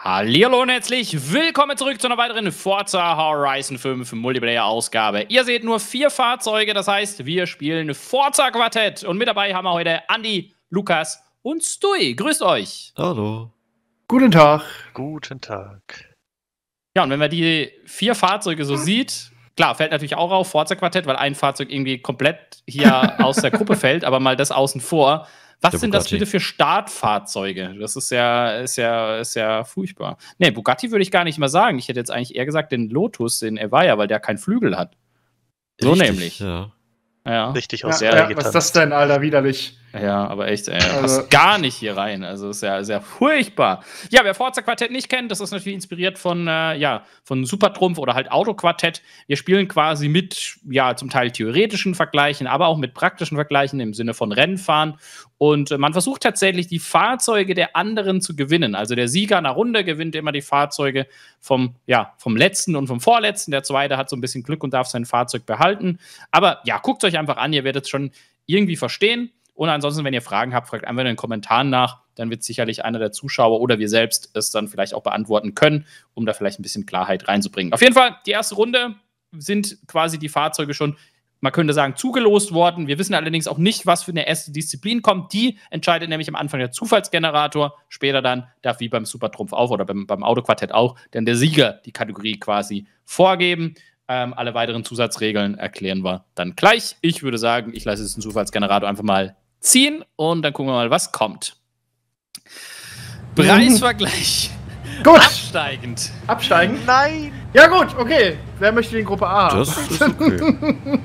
Hallihallo und herzlich willkommen zurück zu einer weiteren Forza Horizon 5 Multiplayer-Ausgabe. Ihr seht nur 4 Fahrzeuge, das heißt, wir spielen Forza-Quartett. Und mit dabei haben wir heute Andi, Lukas und Stui. Grüßt euch. Hallo. Guten Tag. Guten Tag. Ja, und wenn man die 4 Fahrzeuge so sieht, klar, fällt natürlich auch auf Forza-Quartett, weil ein Fahrzeug irgendwie komplett hier aus der Gruppe fällt, aber mal das außen vor. Was sind das bitte für Startfahrzeuge? Das ist ja furchtbar. Nee, Bugatti würde ich gar nicht mal sagen. Ich hätte jetzt eigentlich eher gesagt den Lotus, den Evija, weil der keinen Flügel hat. So Richtig, nämlich. Ja. Richtig aus Ja, was ist das denn, Alter, widerlich. Ja, aber echt, passt gar nicht hier rein. Also ist ja sehr furchtbar. Ja, wer Forza Quartett nicht kennt, das ist natürlich inspiriert von Supertrumpf oder halt Autoquartett. Wir spielen quasi mit, zum Teil theoretischen Vergleichen, aber auch mit praktischen Vergleichen im Sinne von Rennfahren. Und man versucht tatsächlich, die Fahrzeuge der anderen zu gewinnen. Also der Sieger einer Runde gewinnt immer die Fahrzeuge vom letzten und vom vorletzten. Der zweite hat so ein bisschen Glück und darf sein Fahrzeug behalten. Aber ja, guckt euch einfach an, ihr werdet es schon irgendwie verstehen. Und ansonsten, wenn ihr Fragen habt, fragt einfach in den Kommentaren nach. Dann wird sicherlich einer der Zuschauer oder wir selbst es dann vielleicht auch beantworten können, um da vielleicht ein bisschen Klarheit reinzubringen. Auf jeden Fall, die erste Runde sind quasi die Fahrzeuge schon, man könnte sagen, zugelost worden. Wir wissen allerdings auch nicht, was für eine erste Disziplin kommt. Die entscheidet nämlich am Anfang der Zufallsgenerator. Später dann darf wie beim Supertrumpf auch oder beim Autoquartett auch dann der Sieger die Kategorie quasi vorgeben. Alle weiteren Zusatzregeln erklären wir dann gleich. Ich würde sagen, ich lasse jetzt den Zufallsgenerator einfach mal ziehen und dann gucken wir mal, was kommt. Preisvergleich. Gut. Absteigend. Absteigen? Nein! Ja gut, okay. Wer möchte in Gruppe A haben? Das ist okay.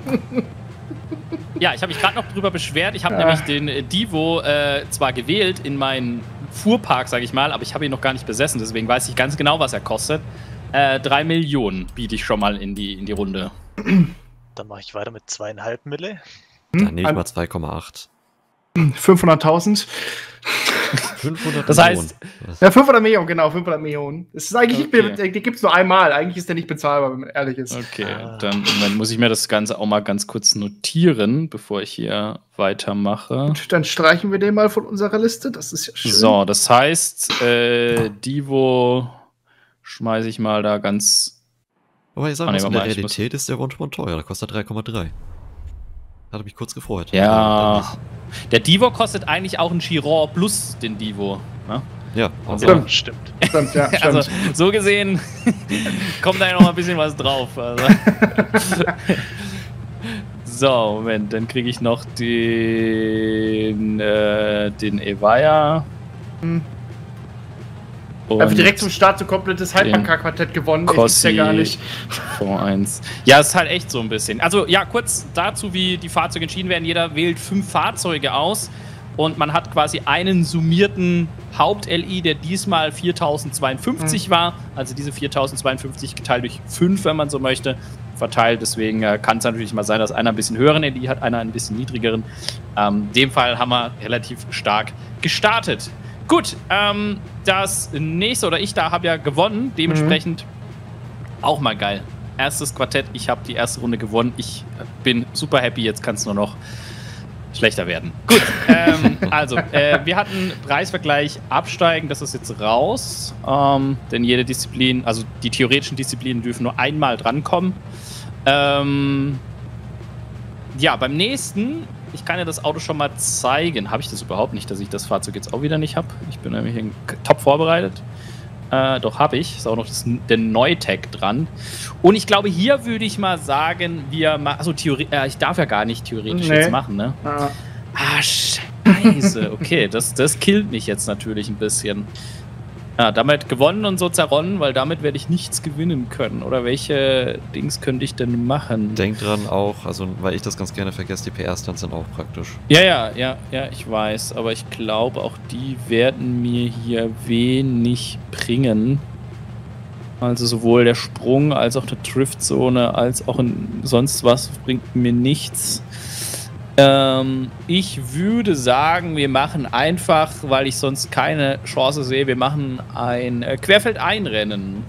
Ja, ich habe mich gerade noch drüber beschwert. Ich habe nämlich den Divo zwar gewählt in meinen Fuhrpark, sage ich mal, aber ich habe ihn noch gar nicht besessen. Deswegen weiß ich ganz genau, was er kostet. 3 Millionen biete ich schon mal in die Runde. Dann mache ich weiter mit 2,5 Mille. Dann nehme ich mal 2,8. 500.000. 500 Das heißt, Ja, 500 Millionen, genau, 500 Millionen. Es ist eigentlich, Okay. die gibt es nur einmal. Eigentlich ist der nicht bezahlbar, wenn man ehrlich ist. okay, dann muss ich mir das Ganze auch mal ganz kurz notieren, bevor ich hier weitermache. Und dann streichen wir den mal von unserer Liste. Das ist ja schön. So, das heißt, Divo schmeiße ich mal da ganz. aber ich sage, nee, in warte der mal, ich Realität ist der Wunschmond teuer. Der kostet 3,3. Hat mich kurz gefreut. Ja, der Divo kostet eigentlich auch ein Chiron plus den Divo. Ne? Ja, Stimmt. Stimmt. Stimmt, ja, stimmt. Also, so gesehen kommt da ja noch mal ein bisschen was drauf. Also. So, Moment, dann kriege ich noch den Evija. Einfach direkt zum Start so komplettes Hypercar-Quartett gewonnen. Ich weiß ja gar nicht. V1. Ja, ist halt echt so ein bisschen. Also, ja, kurz dazu, wie die Fahrzeuge entschieden werden. Jeder wählt 5 Fahrzeuge aus und man hat quasi einen summierten Haupt-LI, der diesmal 4052 war. Also diese 4052 geteilt durch 5, wenn man so möchte, verteilt. Deswegen kann es natürlich mal sein, dass einer ein bisschen höheren LI hat, einer ein bisschen niedrigeren. In dem Fall haben wir relativ stark gestartet. Gut, das nächste, oder ich da habe ja gewonnen, dementsprechend auch mal geil. Erstes Quartett, ich habe die erste Runde gewonnen, ich bin super happy, jetzt kann es nur noch schlechter werden. Gut, also, wir hatten Preisvergleich absteigen, das ist jetzt raus, denn jede Disziplin, also die theoretischen Disziplinen dürfen nur einmal drankommen. Ja, beim nächsten, ich kann ja das Auto schon mal zeigen. Habe ich das überhaupt nicht, dass ich das Fahrzeug jetzt auch wieder nicht habe? Ich bin nämlich top vorbereitet. Doch, habe ich. Ist auch noch der Neutech dran. Und ich glaube, hier würde ich mal sagen, wir machen. Also, ich darf ja gar nicht theoretisch jetzt machen, ne? Scheiße. Okay, das killt mich jetzt natürlich ein bisschen. Ja, damit gewonnen und so zerronnen, weil damit werde ich nichts gewinnen können. Oder welche Dings könnte ich denn machen? Denk dran auch, also weil ich das ganz gerne vergesse, die PR-Stunts sind auch praktisch. Ja, ich weiß. Aber ich glaube, auch die werden mir hier wenig bringen. Also sowohl der Sprung als auch eine Driftzone als auch sonst was bringt mir nichts. Ich würde sagen, wir machen einfach, weil ich sonst keine Chance sehe, wir machen ein Querfeldeinrennen.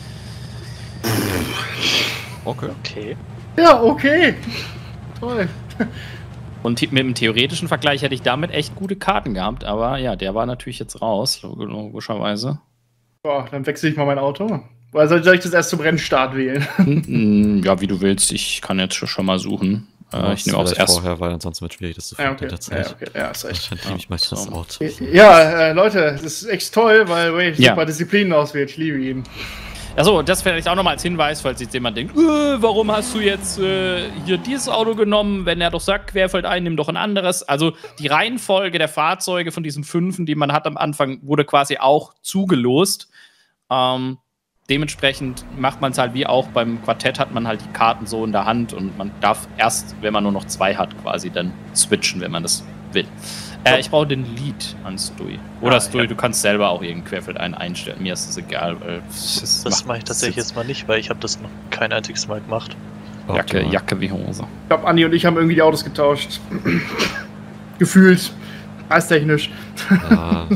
Okay. Ja, okay. Toll. Und mit dem theoretischen Vergleich hätte ich damit echt gute Karten gehabt, aber ja, der war natürlich jetzt raus, logischerweise. Boah, dann wechsle ich mal mein Auto. Oder soll ich das erst zum Rennstart wählen? Ja, wie du willst. Ich kann jetzt schon mal suchen. Ich nehme auch das erste. Vorher, weil ansonsten wird schwierig, das zu finden in der Zeit. Ja, ist recht. Dann nehme ich mal das Auto. Ja, Leute, das ist echt toll, weil Ray super Disziplinen auswählt. Ich liebe ihn. Achso, das vielleicht auch nochmal als Hinweis, falls jetzt jemand denkt, warum hast du jetzt hier dieses Auto genommen, wenn er doch sagt, querfeld ein, nimm doch ein anderes. Also die Reihenfolge der Fahrzeuge von diesen 5, die man hat am Anfang, wurde quasi auch zugelost. Dementsprechend macht man es halt wie auch beim Quartett, hat man halt die Karten so in der Hand und man darf erst, wenn man nur noch 2 hat, quasi dann switchen, wenn man das will. Ich brauche den Lead an Stui. Oder Stui, du kannst selber auch irgendein Querfeld einstellen. Mir ist das egal. Weil das mache ich tatsächlich jetzt mal nicht, weil ich habe das noch kein einziges Mal gemacht. Jacke wie Hose. Ich glaube, Andi und ich haben irgendwie die Autos getauscht. Gefühlt. Eistechnisch. Ja.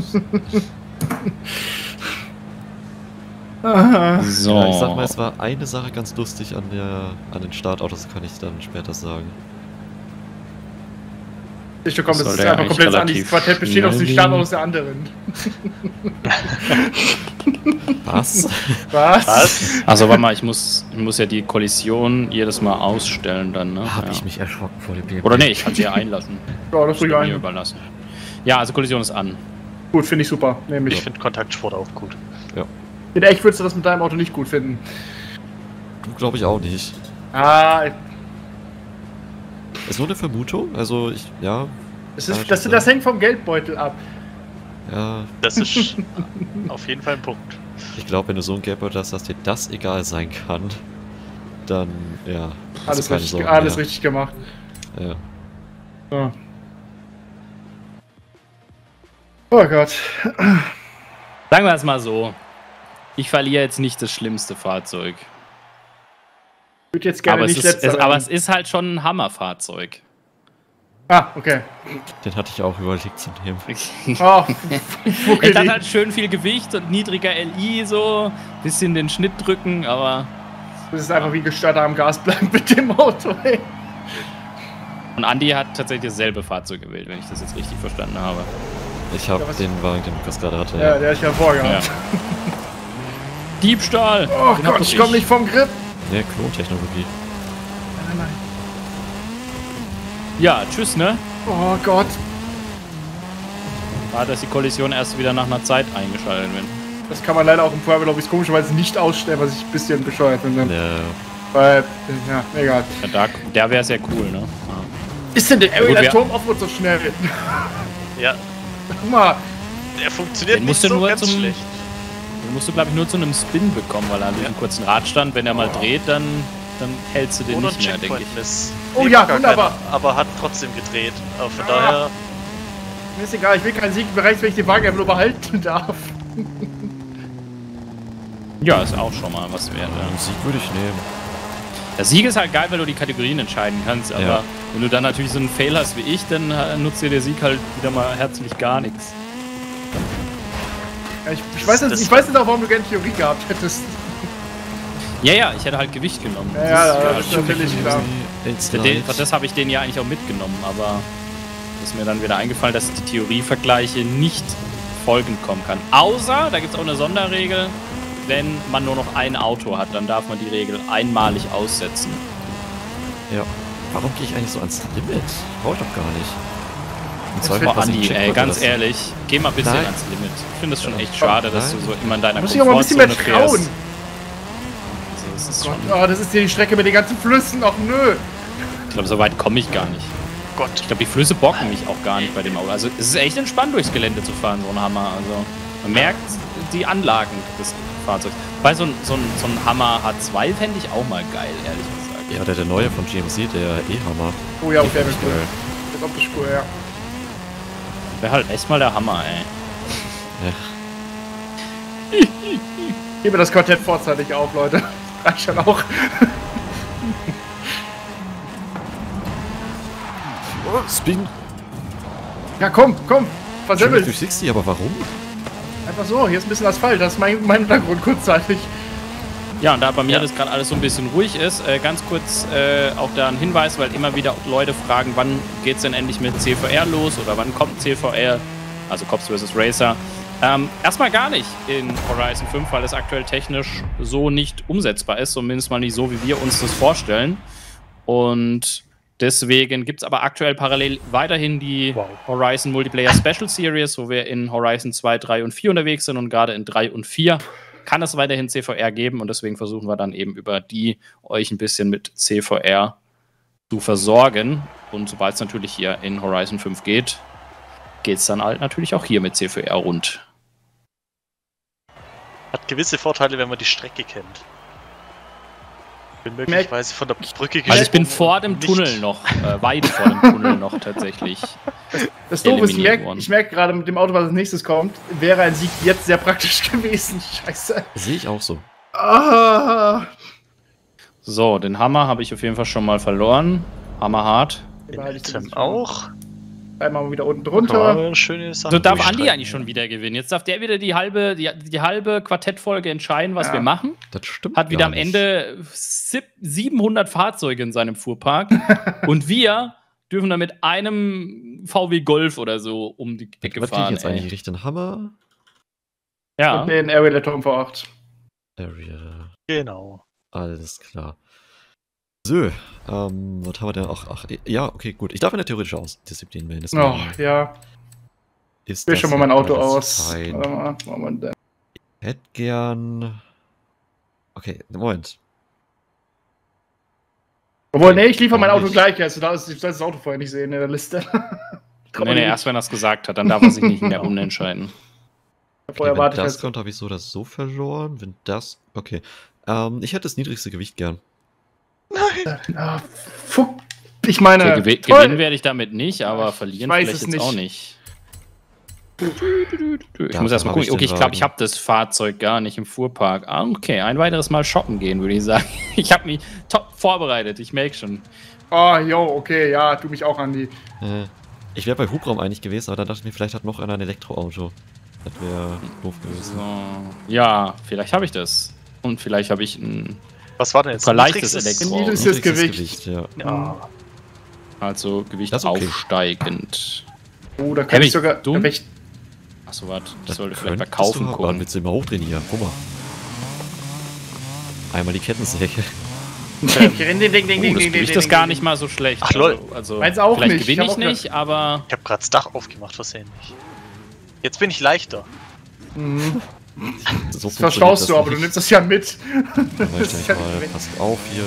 So. Ja, ich sag mal, es war eine Sache ganz lustig an den Startautos, kann ich dann später sagen. Das ist einfach komplett anders. Das Quartett besteht aus den Startautos der anderen. Was? Also warte mal, ich muss ja die Kollision jedes Mal ausstellen dann, ne? Hab ich mich erschrocken vor dem BMW. Oder nee, ich kann sie ja einlassen. Ja, das will ich überlassen. Ja, also Kollision ist an. Gut, finde ich super. Ich finde Kontaktsport auch gut. Ja. In echt würdest du das mit deinem Auto nicht gut finden. Du glaube ich auch nicht. Ist nur eine Vermutung, also das hängt vom Geldbeutel ab. Ja. Das ist auf jeden Fall ein Punkt. Ich glaube, wenn du so ein Geldbeutel hast, dass dir das egal sein kann, dann, ja. Alles richtig gemacht. Ja. So. Oh Gott. Sagen wir es mal so. Ich verliere jetzt nicht das schlimmste Fahrzeug. Ich würde jetzt gerne nicht letzter werden. Aber es ist halt schon ein Hammerfahrzeug. Okay. Den hatte ich auch überlegt zu nehmen. Ich hatte halt schön viel Gewicht und niedriger LI, so. Bisschen den Schnitt drücken, aber... Das ist einfach wie Gestarter am Gas bleiben mit dem Auto, ey. Und Andi hat tatsächlich dasselbe Fahrzeug gewählt, wenn ich das jetzt richtig verstanden habe. Ich habe den Wagen, den Lukas gerade hatte. Ja, der ist ja vorgehabt. Ja. Diebstahl! Oh Gott, ich komme nicht vom Grip! Ne, Klontechnologie. Nein. Ja, tschüss, ne? Oh Gott. Dass die Kollision erst wieder nach einer Zeit eingeschaltet wird. Das kann man leider auch im Private Lobbys komischerweise nicht ausstellen, was ich ein bisschen bescheuert finde. Ja. Weil, ja, egal. Ja, der wäre sehr cool, ne? Ist denn der Area Turm Offroad so schnell? Ja. Guck mal. Der funktioniert nicht so ganz schlecht. Den musst du, glaube ich, nur zu einem Spin bekommen, weil er durch einen kurzen Radstand, wenn er mal dreht, dann hältst du den nicht mehr, denke ich. Oh ja, wunderbar. Aber hat trotzdem gedreht. Aber von daher... Mir ist egal, ich will keinen Sieg bereichen, wenn ich den Wagen einfach nur behalten darf. Ja, ist auch schon mal was wert. Ja. Sieg würde ich nehmen. Der Sieg ist halt geil, weil du die Kategorien entscheiden kannst, aber wenn du dann natürlich so einen Fail hast wie ich, dann nutzt dir der Sieg halt wieder mal herzlich gar nichts. Ja, ich weiß nicht auch, warum du gerne Theorie gehabt hättest. Ja, ich hätte halt Gewicht genommen. Das ist natürlich klar. Das habe ich denen ja eigentlich auch mitgenommen, aber ist mir dann wieder eingefallen, dass die Theorievergleiche nicht folgend kommen kann. Außer, da gibt es auch eine Sonderregel, wenn man nur noch ein Auto hat, dann darf man die Regel einmalig aussetzen. Ja. Warum gehe ich eigentlich so ans Limit? Brauche ich doch gar nicht. Andi, ey, ganz ehrlich, geh mal ein bisschen ans Limit. Ich finde es schon echt schade, dass du so immer in deiner Komfortzone fährst. Muss ich aber ein bisschen mehr trauen. Also, das ist die Strecke mit den ganzen Flüssen. Ach nö. Ich glaube, so weit komme ich gar nicht. Gott. Ich glaube, die Flüsse bocken mich auch gar nicht bei dem Auto. Also es ist echt entspannt, durchs Gelände zu fahren, so ein Hammer. Also man merkt die Anlagen des Fahrzeugs. Bei so ein Hammer H2 fände ich auch mal geil, ehrlich gesagt. Ja, der neue von GMC, der E-Hammer. Oh ja, der ist cool. Der ist optisch cool, ja. Wäre halt echt mal der Hammer, ey. Ja. Ich gebe das Quartett vorzeitig auf, Leute. Reicht schon auch. Oh, Spin. Ja, komm, versemmelt. Durch 60, aber warum? Einfach so, hier ist ein bisschen Asphalt, das ist mein Hintergrund kurzzeitig. Ja, und da bei mir das gerade alles so ein bisschen ruhig ist, ganz kurz auch da ein Hinweis, weil immer wieder Leute fragen, wann geht's denn endlich mit CVR los oder wann kommt CVR, also Cops vs. Racer. Erstmal gar nicht in Horizon 5, weil es aktuell technisch so nicht umsetzbar ist, zumindest mal nicht so, wie wir uns das vorstellen. Und deswegen gibt es aber aktuell parallel weiterhin die Horizon Multiplayer Special Series, wo wir in Horizon 2, 3 und 4 unterwegs sind und gerade in 3 und 4 kann es weiterhin CVR geben und deswegen versuchen wir dann eben über die euch ein bisschen mit CVR zu versorgen. Und sobald es natürlich hier in Horizon 5 geht es dann halt natürlich auch hier mit CVR rund. Hat gewisse Vorteile, wenn man die Strecke kennt. Bin möglicherweise von der Brücke Also ich bin vor dem Tunnel noch, weit vor dem Tunnel noch tatsächlich. Das Doofe ist, ich merke gerade mit dem Auto, was als nächstes kommt, wäre ein Sieg jetzt sehr praktisch gewesen. Scheiße. Sehe ich auch so. Ah. So, den Hammer habe ich auf jeden Fall schon mal verloren. Hammerhart. Den auch. Einmal wieder unten drunter. So darf Andi eigentlich schon wieder gewinnen. Jetzt darf der wieder die halbe Quartettfolge entscheiden, was wir machen. Das stimmt. Hat wieder am Ende 700 Fahrzeuge in seinem Fuhrpark. Und wir dürfen dann mit einem VW Golf oder so um die Ecke fahren. Was krieg ich jetzt eigentlich? Richtung Hammer? Ja. Und den Area Turm V8. Area. Genau. Alles klar. So, was haben wir denn auch? Ach, ja, okay, gut. Ich darf in der theoretischen Disziplin wählen. Ja. Ich will schon mal mein Auto aus. Warte mal, Moment. Ich hätte gern... Okay, Moment. Obwohl, nee, ich liefere mein Auto gleich. Also da ist das Auto vorher nicht sehen in der Liste. Nee, erst wenn er es gesagt hat, dann darf er sich nicht mehr umentscheiden. Okay, wenn das kommt, habe ich so oder so verloren. Wenn das... Okay. Ich hätte das niedrigste Gewicht gern. Nein. Fuck. Ich meine... Okay, gewinnen werde ich damit nicht, aber verlieren vielleicht jetzt auch nicht. Ich muss erstmal gucken. Okay, ich glaube, ich habe das Fahrzeug gar nicht im Fuhrpark. Ah, okay, ein weiteres Mal shoppen gehen, würde ich sagen. Ich habe mich top vorbereitet, ich merke schon. Oh, jo, okay, ja, tu mich auch, Andi. Ich wäre bei Hubraum eigentlich gewesen, aber dann dachte ich mir, vielleicht hat noch einer ein Elektroauto. Das wäre doof gewesen. So. Ja, vielleicht habe ich das. Und vielleicht habe ich ein... Was war denn jetzt? Leichtes Elektroauto. Niedrigstes Gewicht. Ja. Also Gewicht aufsteigend. Oh, da kann ich sogar... Achso, warte, das sollte vielleicht mal kaufen gucken. Dann willst du immer hochdrehen hier. Guck mal. Einmal die Kettensäge. Das Gewicht ist gar nicht mal so schlecht. Ach lol. Also auch vielleicht nicht. gewinne ich nicht, aber... Ich habe gerade das Dach aufgemacht, versehentlich. Jetzt bin ich leichter. Mhm. So das verstaust du, aber du nimmst das ja mit. Dann mal, passt auf hier.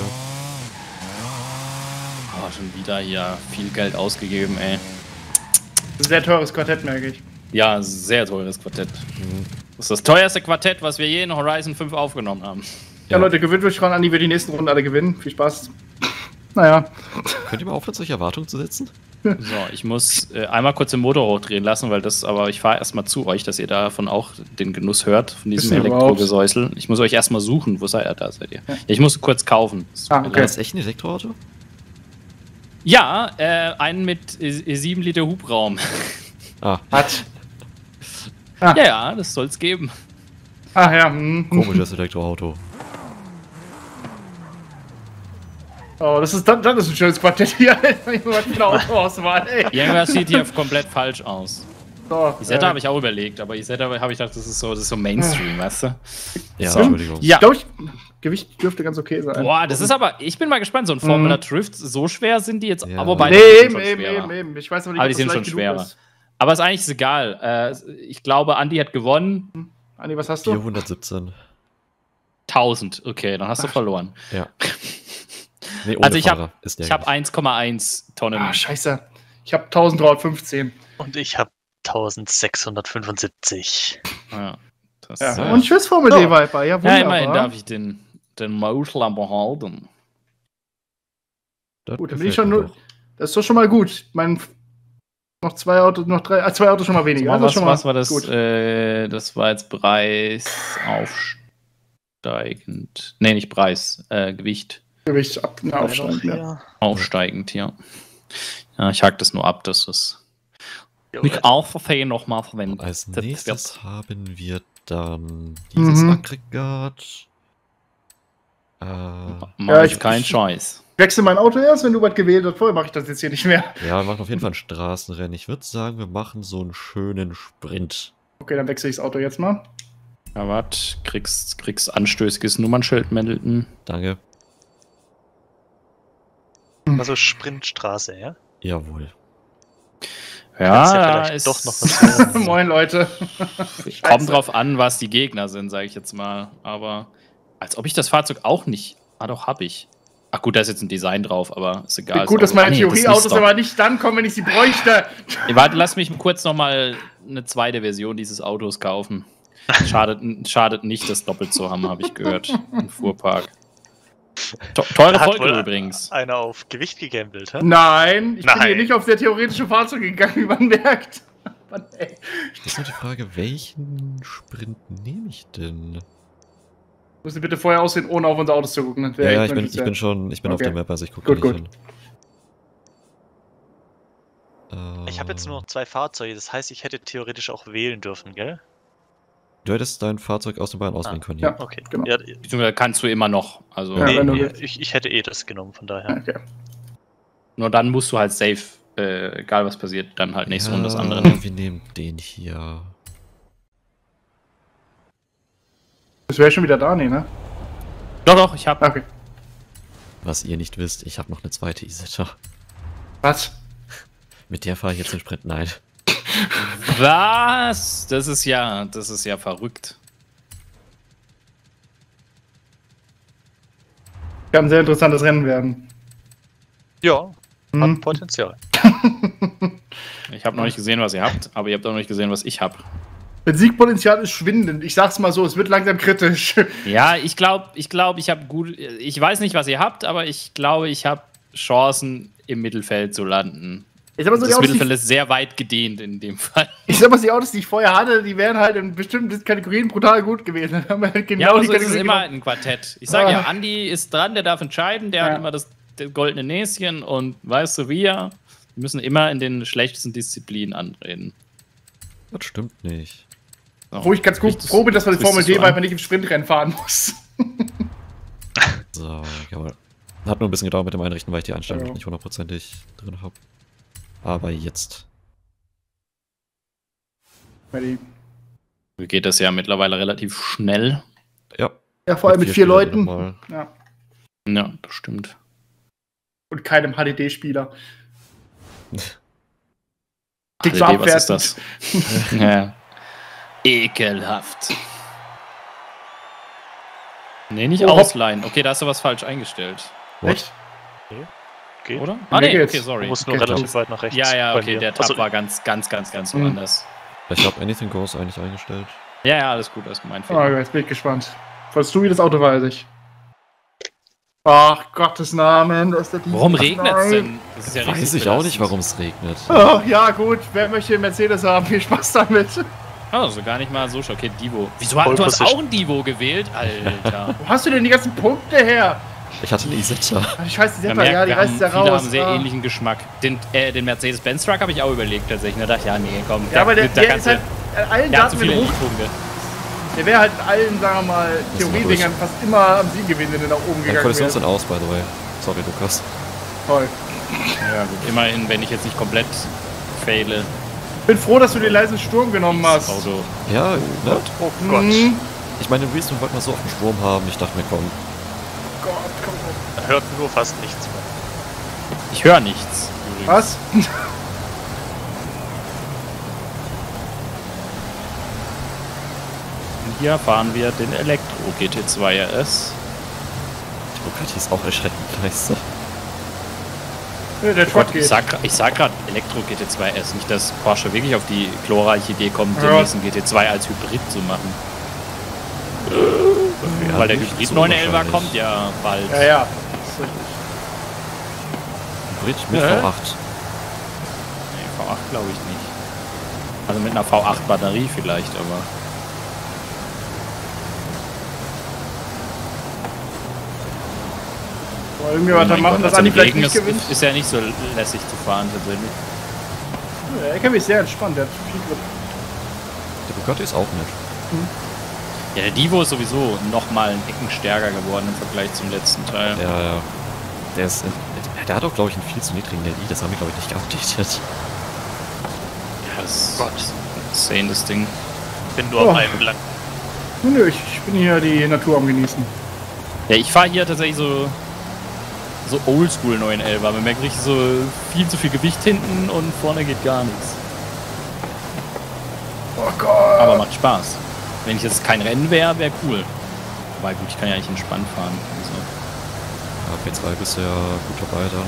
Oh, schon wieder hier viel Geld ausgegeben, ey. Sehr teures Quartett, merke ich. Ja, sehr teures Quartett. Das ist das teuerste Quartett, was wir je in Horizon 5 aufgenommen haben. Ja, Leute, gewöhnt euch dran, Andi wird die nächsten Runden alle gewinnen. Viel Spaß. Naja. Könnt ihr mal aufhören, solche Erwartungen zu setzen? So, ich muss einmal kurz den Motor hochdrehen lassen, weil aber ich fahre erstmal zu euch, dass ihr davon auch den Genuss hört, von diesem Elektrogesäusel. Ich muss euch erstmal suchen. Wo seid ihr? Da seid ihr. Ja, ich muss kurz kaufen. Okay. Das ist echt ein Elektroauto? Ja, einen mit 7 Liter Hubraum. Hat. Ja, das soll's geben. Ach ja. Komisches Elektroauto. Oh, das ist ein schönes Quartett hier. Autoauswahl, ey. Irgendwas sieht hier komplett falsch aus. So, Isetta habe ich auch überlegt, aber Isetta habe ich gedacht, das ist so Mainstream, weißt du? Ja, Entschuldigung. Ja. Ich glaube, Gewicht dürfte ganz okay sein. Boah, das ist aber, ich bin mal gespannt, so ein Formula Drift, so schwer sind die jetzt, aber beide eben. Ich weiß noch nicht, aber die sind schon schwerer. Aber ist eigentlich egal. Ich glaube, Andi hat gewonnen. Andi, was hast du? 417. 1000, okay, dann hast du verloren. Ja. Nee, also ich habe 1,1 Tonnen. Ah, scheiße. Ich habe 1315. Und ich habe 1675. Ja. Und tschüss, Formel D Viper. Ja, wunderbar. Ja, immerhin darf ich den Mausler behalten. Gut, dann bin ich schon. Das ist doch schon mal gut. Ich meine, noch zwei Autos schon mal weniger. Was war das? Das war jetzt Preis aufsteigend. Nee, nicht Preis. Gewicht. Gewicht aufsteigend, ja. Aufsteigend, ja. Ja, ich hack das nur ab, dass es nicht auch Versehen nochmal verwendet. Als nächstes haben wir dann dieses Aggregat. Kein Scheiß. Ich wechsle mein Auto erst, wenn du was gewählt hast. Vorher mache ich das jetzt hier nicht mehr. Ja, wir machen auf jeden Fall ein Straßenrennen. Ich würde sagen, wir machen so einen schönen Sprint. Okay, dann wechsle ich das Auto jetzt mal. Ja, warte, kriegst anstößiges Nummernschild, Middleton. Danke. Also Sprintstraße, ja? Jawohl. Kannst Ja, vielleicht ist doch noch was Moin, Leute. kommt drauf an, was die Gegner sind, sage ich jetzt mal. Aber als ob ich das Fahrzeug auch nicht. Ah, doch, hab ich. Ach gut, da ist jetzt ein Design drauf, aber ist egal. Gut, dass meine Theorieautos aber aber nicht dann kommen, wenn ich sie bräuchte. Warte, lass mich kurz nochmal eine zweite Version dieses Autos kaufen. Schadet nicht, das doppelt zu haben, habe ich gehört. Im Fuhrpark. Teure Hat Folge wohl übrigens. Einer auf Gewicht gegambelt, hä? Nein, ich bin Nein. hier nicht auf der theoretische Fahrzeug gegangen, wie man merkt. Mann, ey. Das ist nur die Frage, welchen Sprint nehme ich denn? Müssen Sie bitte vorher aussehen, ohne auf unser Autos zu gucken. Das wäre Ja, echt ich bin wünschenswert. auf Okay. der Map, also ich gucke Gut, nicht gut. hin. Ich habe jetzt nur noch 2 Fahrzeuge, das heißt, ich hätte theoretisch auch wählen dürfen, gell? Du hättest dein Fahrzeug aus den beiden auswählen können, ja. ja. Okay. Genau. Ja, Beziehungsweise kannst du immer noch. Also Ja, wenn du nee, willst. ich hätte das genommen, von daher. Okay. nur dann musst du halt safe, egal was passiert, dann halt nicht so und das andere nehmen. Wir nehmen den hier. Das wäre schon wieder da, nee, ne? Doch, ich hab. Okay. Was ihr nicht wisst, ich habe noch eine zweite Isetta. Was? Mit der fahre ich jetzt den Sprint. Nein. Was? Das ist ja verrückt. Kann ein sehr interessantes Rennen werden. Ja, hat Hm. Potenzial. Ich habe noch nicht gesehen, was ihr habt, aber ihr habt auch noch nicht gesehen, was ich habe. Das Siegpotenzial ist schwindend. Ich sag's mal so, es wird langsam kritisch. Ja, ich glaube, ich habe gut. Ich weiß nicht, was ihr habt, aber ich glaube, ich habe Chancen, im Mittelfeld zu landen. Ich sag mal so, Das Mittelfeld ist sehr weit gedehnt in dem Fall. die Autos, die ich vorher hatte, die wären halt in bestimmten Kategorien brutal gut gewesen. Dann haben wir halt genau Ja, aber die so ist es Kategorie immer genommen. ein Quartett. Ich sage Ah. ja, Andi ist dran, der darf entscheiden, der Ja. hat immer das goldene Näschen und weißt du wie er? Wir müssen immer in den schlechtesten Disziplinen antreten. Das stimmt nicht. So. Wo ich ganz gut froh bin, dass man die Formel D an. weil man nicht im Sprintrennen fahren muss. So, jawohl. Hat nur ein bisschen gedauert mit dem Einrichten, weil ich die Einstellung Ja. noch nicht hundertprozentig drin habe. Aber jetzt. Geht das ja mittlerweile relativ schnell. Ja. Ja, vor allem mit 4 Spielern Leuten. nochmal. Ja. Ja, das stimmt. Und keinem HDD-Spieler. HDD, so was ist abwertend. das? Ja. Ekelhaft. Nee, nicht Oh, hopp. ausleihen. Okay, da hast du was falsch eingestellt. Echt? Geht. Oder? Mir Nee, geht's. okay, Du sorry. musst nur Okay, relativ weit nach rechts. Ja, ja, bei okay, mir. der Tab Also, war ganz Mhm. woanders. Ich habe Anything Goes eigentlich eingestellt. Ja, ja, alles gut, das ist mein Oh, Fehler. jetzt bin ich gespannt. Falls du wie das Auto weiß ich. Ach, Gottes Namen. Das ist der Warum Dienst. regnet es Nein. denn? Das ist ja Weiß richtig ich auch nicht, belastend. warum es regnet. Oh, ja, gut. Wer möchte einen Mercedes haben? Viel Spaß damit. Also gar nicht mal so schockiert. Divo. Wieso Pole du hast Position. auch ein Divo gewählt? Alter. Wo hast du denn die ganzen Punkte her? Ich hatte eine Isetta. Ach, ich weiß, die Man Seppa, ja, merkt, die wir reißt haben, ja viele raus. haben sehr Ah. ähnlichen Geschmack. Den Mercedes-Benz-Truck habe ich auch überlegt tatsächlich. Da dachte ich, ja, nee, komm. Ja, aber der ist kannst halt du- an allen der hat zu Daten viele mit hoch. Punkte. Der wäre halt in allen, sagen wir mal, Müssen wir Theoriedingern fast immer am Sieg gewesen, wenn er nach oben Meine gegangen Kollisionen sind wäre. aus, by the way. Sorry, Lukas. Toll. Ja, gut. Immerhin, wenn ich jetzt nicht komplett faile. Ich bin froh, dass du den leisen Sturm genommen hast. Auto. Ja, ne? oh Gott. Mhm. Ich meine, den Restream wollten wir so auf dem Strom haben. Ich dachte mir, komm. Gott, komm. Man hört nur fast nichts mehr. Ich höre nichts. Übrigens. Was? Und hier fahren wir den Elektro GT2 RS. Die Bugatti ist auch erschreckend leise. Der Truck geht. Ich sag grad Elektro GT2 RS, nicht, dass Porsche wirklich auf die glorreiche Idee kommt, den Ja. nächsten GT2 als Hybrid zu machen. Ja, Weil der nicht Hybrid so 911 wahrscheinlich. kommt ja bald. Ja, ja. Hybrid mit Ja. V8. Nee, V8 glaube ich nicht. Also mit einer V8 Batterie vielleicht, aber. Wollen wir weiter machen, dass also Andi mit vielleicht Regen nicht gewinnt? ist ja nicht so lässig zu fahren tatsächlich. Der LKW ist sehr entspannt, der hat viel Grip. Der Bugatti ist auch nett. Ja, der Divo ist sowieso nochmal ein Ecken stärker geworden im Vergleich zum letzten Teil. Ja, ja. Der hat auch, glaube ich, einen viel zu niedrigen LI. Das haben wir, glaube ich, nicht geupdatet. Ja, das ist Gott. insane, das Ding. bin nur auf einem lang. Nö, ich bin hier die Natur am Genießen. Ja, ich fahre hier tatsächlich so oldschool 911, man merkt richtig so viel zu viel Gewicht hinten und vorne geht gar nichts. Oh Gott. Aber macht Spaß. Wenn ich jetzt kein Rennen wäre, wäre cool. Aber gut, ich kann ja eigentlich entspannt fahren. Also. Ja, P2 bist du ja gut dabei dann.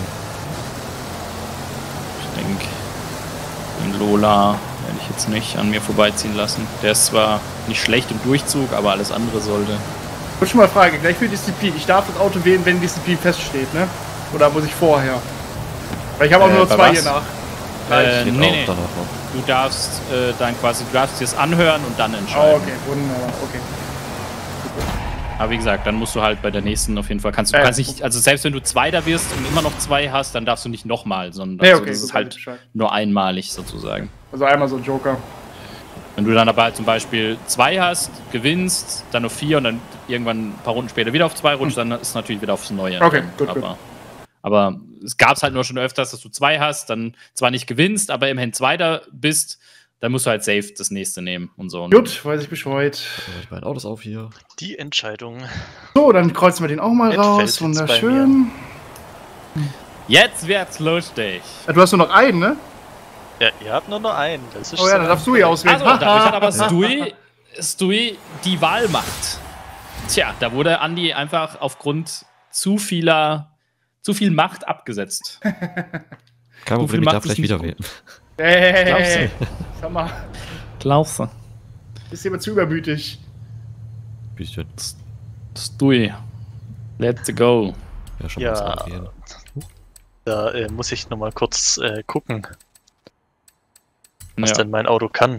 Ich denke, den Lola werde ich jetzt nicht an mir vorbeiziehen lassen. Der ist zwar nicht schlecht im Durchzug, aber alles andere sollte. Ich wollte schon mal fragen, gleich für Disziplin. Ich darf das Auto wählen, wenn Disziplin feststeht, ne? Oder muss ich vorher? Weil ich habe auch nur 2 hier nach. Nee. Du darfst dann quasi, du darfst dir das anhören und dann entscheiden. Oh, okay, wunderbar, okay. Aber wie gesagt, dann musst du halt bei der nächsten auf jeden Fall, kannst nicht, also selbst wenn du Zweiter wirst und immer noch 2 hast, dann darfst du nicht nochmal, sondern Nee, okay, das ist halt nur einmalig sozusagen. Also einmal so ein Joker. Wenn du dann aber halt zum Beispiel 2 hast, gewinnst, dann noch 4 und dann irgendwann ein paar Runden später wieder auf 2 rutscht, dann ist es natürlich wieder aufs Neue. Okay, gut. Aber es gab es halt nur schon öfters, dass du 2 hast, dann zwar nicht gewinnst, aber immerhin Zweiter bist, dann musst du halt safe das nächste nehmen und so. Gut, weiß ich Bescheid. Ich mein Autos auf hier. Die Entscheidung. So, dann kreuzen wir den auch mal Jetzt raus. fällt's Wunderschön. Jetzt wird's lustig. Ja, du hast nur noch einen, ne? Ja, ihr habt nur noch einen. Das ist Oh ja, dann darfst du hier auswählen. Also, dadurch hat aber Stui die Wahlmacht. Tja, da wurde Andi einfach aufgrund zu viel Macht abgesetzt. Kein Problem, ich darf gleich wieder wählen. Hey, sag mal, Glaubst du? ist jemand zu übermütig. Bisschen. Stui. Let's go. Ja, schon Ja. mal was wählen. Da muss ich nochmal kurz gucken, was Ja. denn mein Auto kann.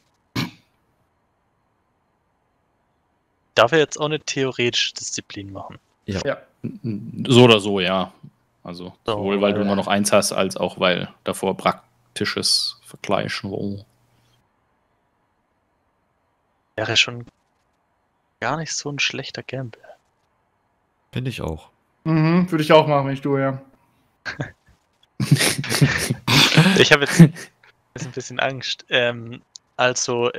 Darf er jetzt auch eine theoretische Disziplin machen? Ja. Ja. So oder so, ja. Also So, sowohl weil du nur noch 1 hast, als auch weil davor praktisches Vergleichen war. Wäre schon gar nicht so ein schlechter Gamble. Finde ich auch. Mhm, würde ich auch machen, wenn ich du, ja. Ich habe jetzt ein bisschen Angst. Also,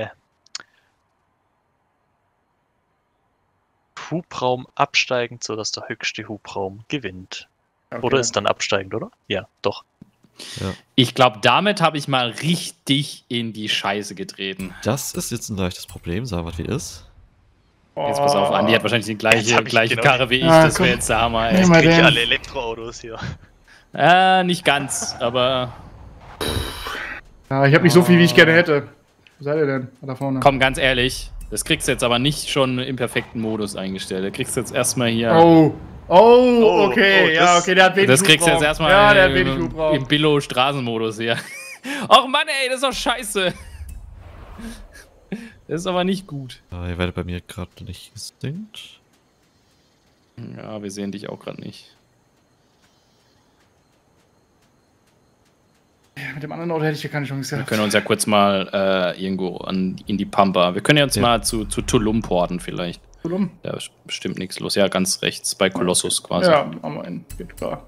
Hubraum absteigend, sodass der höchste Hubraum gewinnt. Okay. Oder ist dann absteigend, oder? Ja, doch. Ja. Ich glaube, damit habe ich mal richtig in die Scheiße getreten. Das ist jetzt ein leichtes Problem, sagen wir, wie ist. Jetzt pass auf, Andi hat wahrscheinlich die Jetzt hab gleiche ich genau Karre wie ich, Ah, das komm. wäre jetzt der Hammer, Nee, ey. mal Krieg ich den. alle Elektroautos hier. Nicht ganz, aber Ja, ich habe nicht so viel, wie ich gerne hätte. Wo seid ihr denn? Da vorne. komm, ganz ehrlich, das kriegst du jetzt aber nicht schon im perfekten Modus eingestellt. Da kriegst du jetzt erstmal hier. Oh, okay. Oh, ja, okay, der hat wenig Das kriegst du jetzt Hubraum. erstmal Ja, der hat wenig Hubraum. im Billo-Straßenmodus hier. Och Mann, ey, das ist doch scheiße. Das ist aber nicht gut. Ihr werdet bei mir gerade nicht gesynkt. Ja, wir sehen dich auch gerade nicht. Ja, mit dem anderen Auto hätte ich hier keine Chance Wir gehabt. können uns ja kurz mal irgendwo in die Pampa. Wir können ja uns mal zu Tulum porten vielleicht. Tulum? Da ist bestimmt nichts los. Ja, ganz rechts, bei Kolossus quasi. Ja, machen wir einen. Geht klar.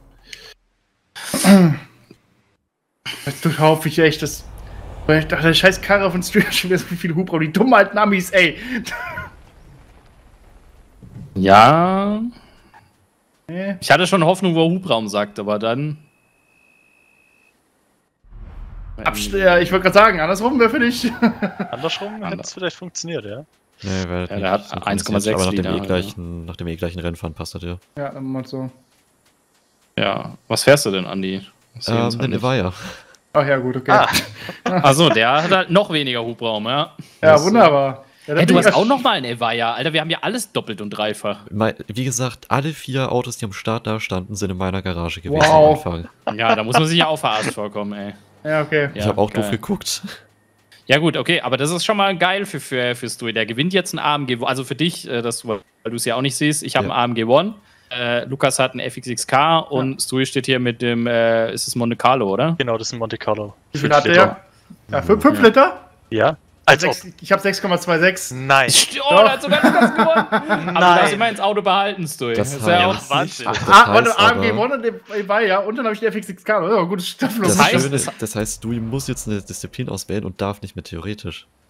Jetzt hoffe ich echt, dass. Weil ich dachte, der scheiß Karre von Stream schon wieder so viel Hubraum. Die dummen alten Amis, ey. Ja, Nee. ich hatte schon Hoffnung, wo er Hubraum sagt, aber dann... Ja, ich wollte gerade sagen, andersrum wäre für dich. Andersrum hätte es vielleicht funktioniert, ja. Nee, ihr werdet Ja, nicht der hat synchronisiert, 1,6 aber Liter, nach dem gleichen Rennfahren passt das ja. Ja, dann mal so. Ja, was fährst du denn, Andi? Den Evaya. Ach ja, gut, okay. Ah, Achso, der hat halt noch weniger Hubraum, ja. ja, wunderbar. Ja, Hey, dann du bin hast ich auch noch mal einen Evaya, Alter, wir haben ja alles doppelt und dreifach. Wie gesagt, alle 4 Autos, die am Start da standen, sind in meiner Garage gewesen Wow. am Anfang. Ja, da muss man sich ja auch verarscht vorkommen, ey. Ja, okay. Ich habe auch geil. doof geguckt. Ja gut, okay, aber das ist schon mal geil für Stui. Der gewinnt jetzt einen AMG, also für dich, weil du es ja auch nicht siehst, ich habe Ja. einen AMG One, Lukas hat einen FXXK und Stui steht hier mit dem, ist es Monte Carlo, oder? genau, das ist ein Monte Carlo. Wie viel 5 hat Liter. der? Ja, 5 Liter? Ja? Als ob. Ich habe 6,26. Nein. Oh, der hat sogar Lukas gewonnen! Aber du darfst Nein. immer ins Auto behalten, Stui. Das ist ja auch heißt Wahnsinn. nicht, das Warte, heißt AMG aber- One und Evaya und dann habe ich die FXXK. Ja, gutes Staffelung. Das, heißt- Schöne ist, das heißt, du musst jetzt eine Disziplin auswählen und darf nicht mehr theoretisch.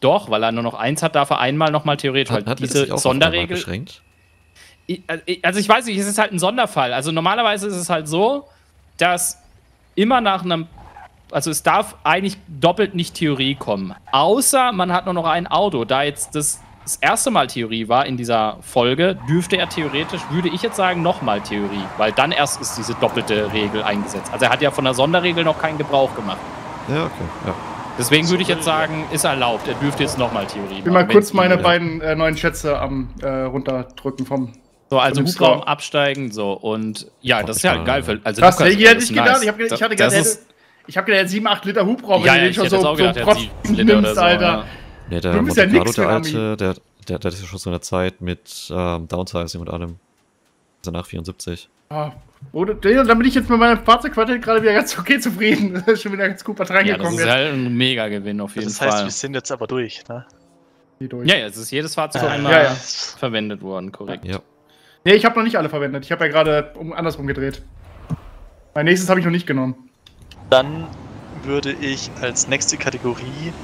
Doch, weil er nur noch 1 hat, darf er einmal nochmal theoretisch. Hat diese Sonderregel. Beschränkt? Also ich weiß nicht, es ist halt ein Sonderfall. Also normalerweise ist es halt so, dass immer nach einem, also es darf eigentlich doppelt nicht Theorie kommen. Außer man hat nur noch ein Auto. Da jetzt das erste Mal Theorie war in dieser Folge, dürfte er theoretisch, würde ich jetzt sagen, nochmal Theorie. Weil dann erst ist diese doppelte Regel eingesetzt. Also er hat ja von der Sonderregel noch keinen Gebrauch gemacht. Ja, okay. Ja. Deswegen würde ich jetzt sagen, ist erlaubt. Er dürfte jetzt nochmal Theorie Ich will mal kurz meine beiden neuen Schätze am runterdrücken vom. So, also vom Hubraum Score. absteigen, so, und ja, das ist ja halt geil. Also Krass, Lukas, hätte das ich ist gedacht. nice. Ich hatte gedacht, Das er hätte 7, 8 Liter Hubraum, Ja, wenn du ja, den ich schon hätte jetzt auch gedacht, er hat 7 Liter oder so, Alter. ja. Nee, der Du bist ja Monte Carlo, nix der mit alte, der ist ja schon so eine Zeit mit Downsizing und allem. Also nach 74. Ah, oder, dann bin ich jetzt mit meinem Fahrzeugquartett gerade wieder ganz okay zufrieden. Das ist schon wieder ganz gut was Ja, das reingekommen. ist halt ein Mega-Gewinn auf jeden Das heißt, Fall. wir sind jetzt aber durch, ne? Ja, ja, es ist jedes Fahrzeug einmal ja. verwendet worden, korrekt. Ja. Nee, ich habe noch nicht alle verwendet. Ich habe ja gerade andersrum gedreht. Mein nächstes habe ich noch nicht genommen. Dann würde ich als nächste Kategorie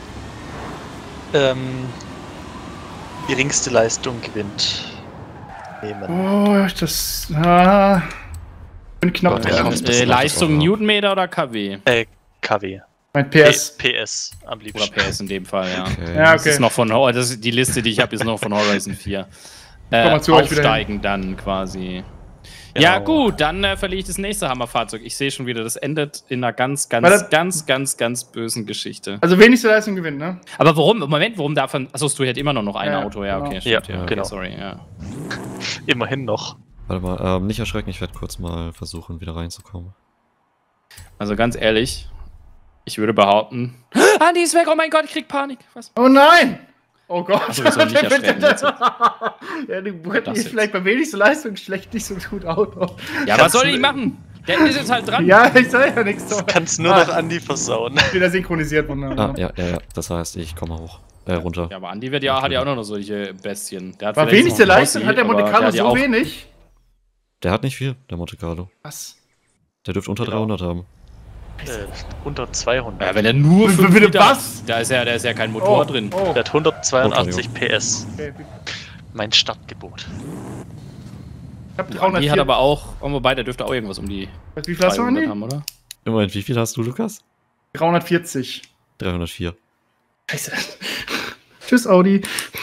geringste Leistung gewinnt nehmen. Oh, das. Bin knapp Gott, ja. dran. Das macht das Leistung auch. Newtonmeter oder kW? KW. Mein PS. PS am Oder liebsten. PS in dem Fall, ja. Okay. Ja, Das okay. ist noch von, die Liste, die ich habe, ist noch von Horizon 4. mal zu euch wieder Aufsteigen dann quasi. Genau. Ja gut, dann verliere ich das nächste Hammerfahrzeug. Ich sehe schon wieder, das endet in einer ganz bösen Geschichte. Also wenigste Leistung gewinnt, ne? Aber warum? Moment, warum darf man... Achso, du hättest immer noch ein Ja, Auto, ja, okay, genau. stimmt, Ja, okay, genau. sorry, ja. Immerhin noch. Warte mal, nicht erschrecken, ich werde kurz mal versuchen, wieder reinzukommen. Also ganz ehrlich, ich würde behaupten... Andi ist weg, oh mein Gott, ich krieg Panik. Was? Oh nein! Oh Gott. Achso, wir sollen nicht erschrecken jetzt. Ja, du hättest jetzt. vielleicht bei wenigster Leistung schlecht nicht so gut Auto. Ja, was soll ich machen? Der ist jetzt halt dran. Ja, ich sag ja nichts. Das kannst nur noch Andi versauen. Wieder synchronisiert, wunderbar. Ja. Das heißt, ich komme hoch. Runter. Ja, aber Andi hat ja auch noch solche Bestien. Der hat War vielleicht wenigste noch einen Leistung? Rossi, Hat der Monte aber Carlo hat ja so auch- wenig? Der hat nicht viel, der Monte Carlo. Was? Der dürfte unter Genau. 300 haben. Unter 200. Ja, wenn er nur Bitte 5 Liter was? hat, da ist ja kein Motor drin. Oh. Der hat 182 PS. Okay. Mein Startgebot. Ich hab Die 304. hat aber auch, wobei, der dürfte auch irgendwas um die Wie viel hast du, 300 Andi? haben, oder? Immerhin, wie viel hast du, Lukas? 340. 304. Scheiße. Tschüss, Audi.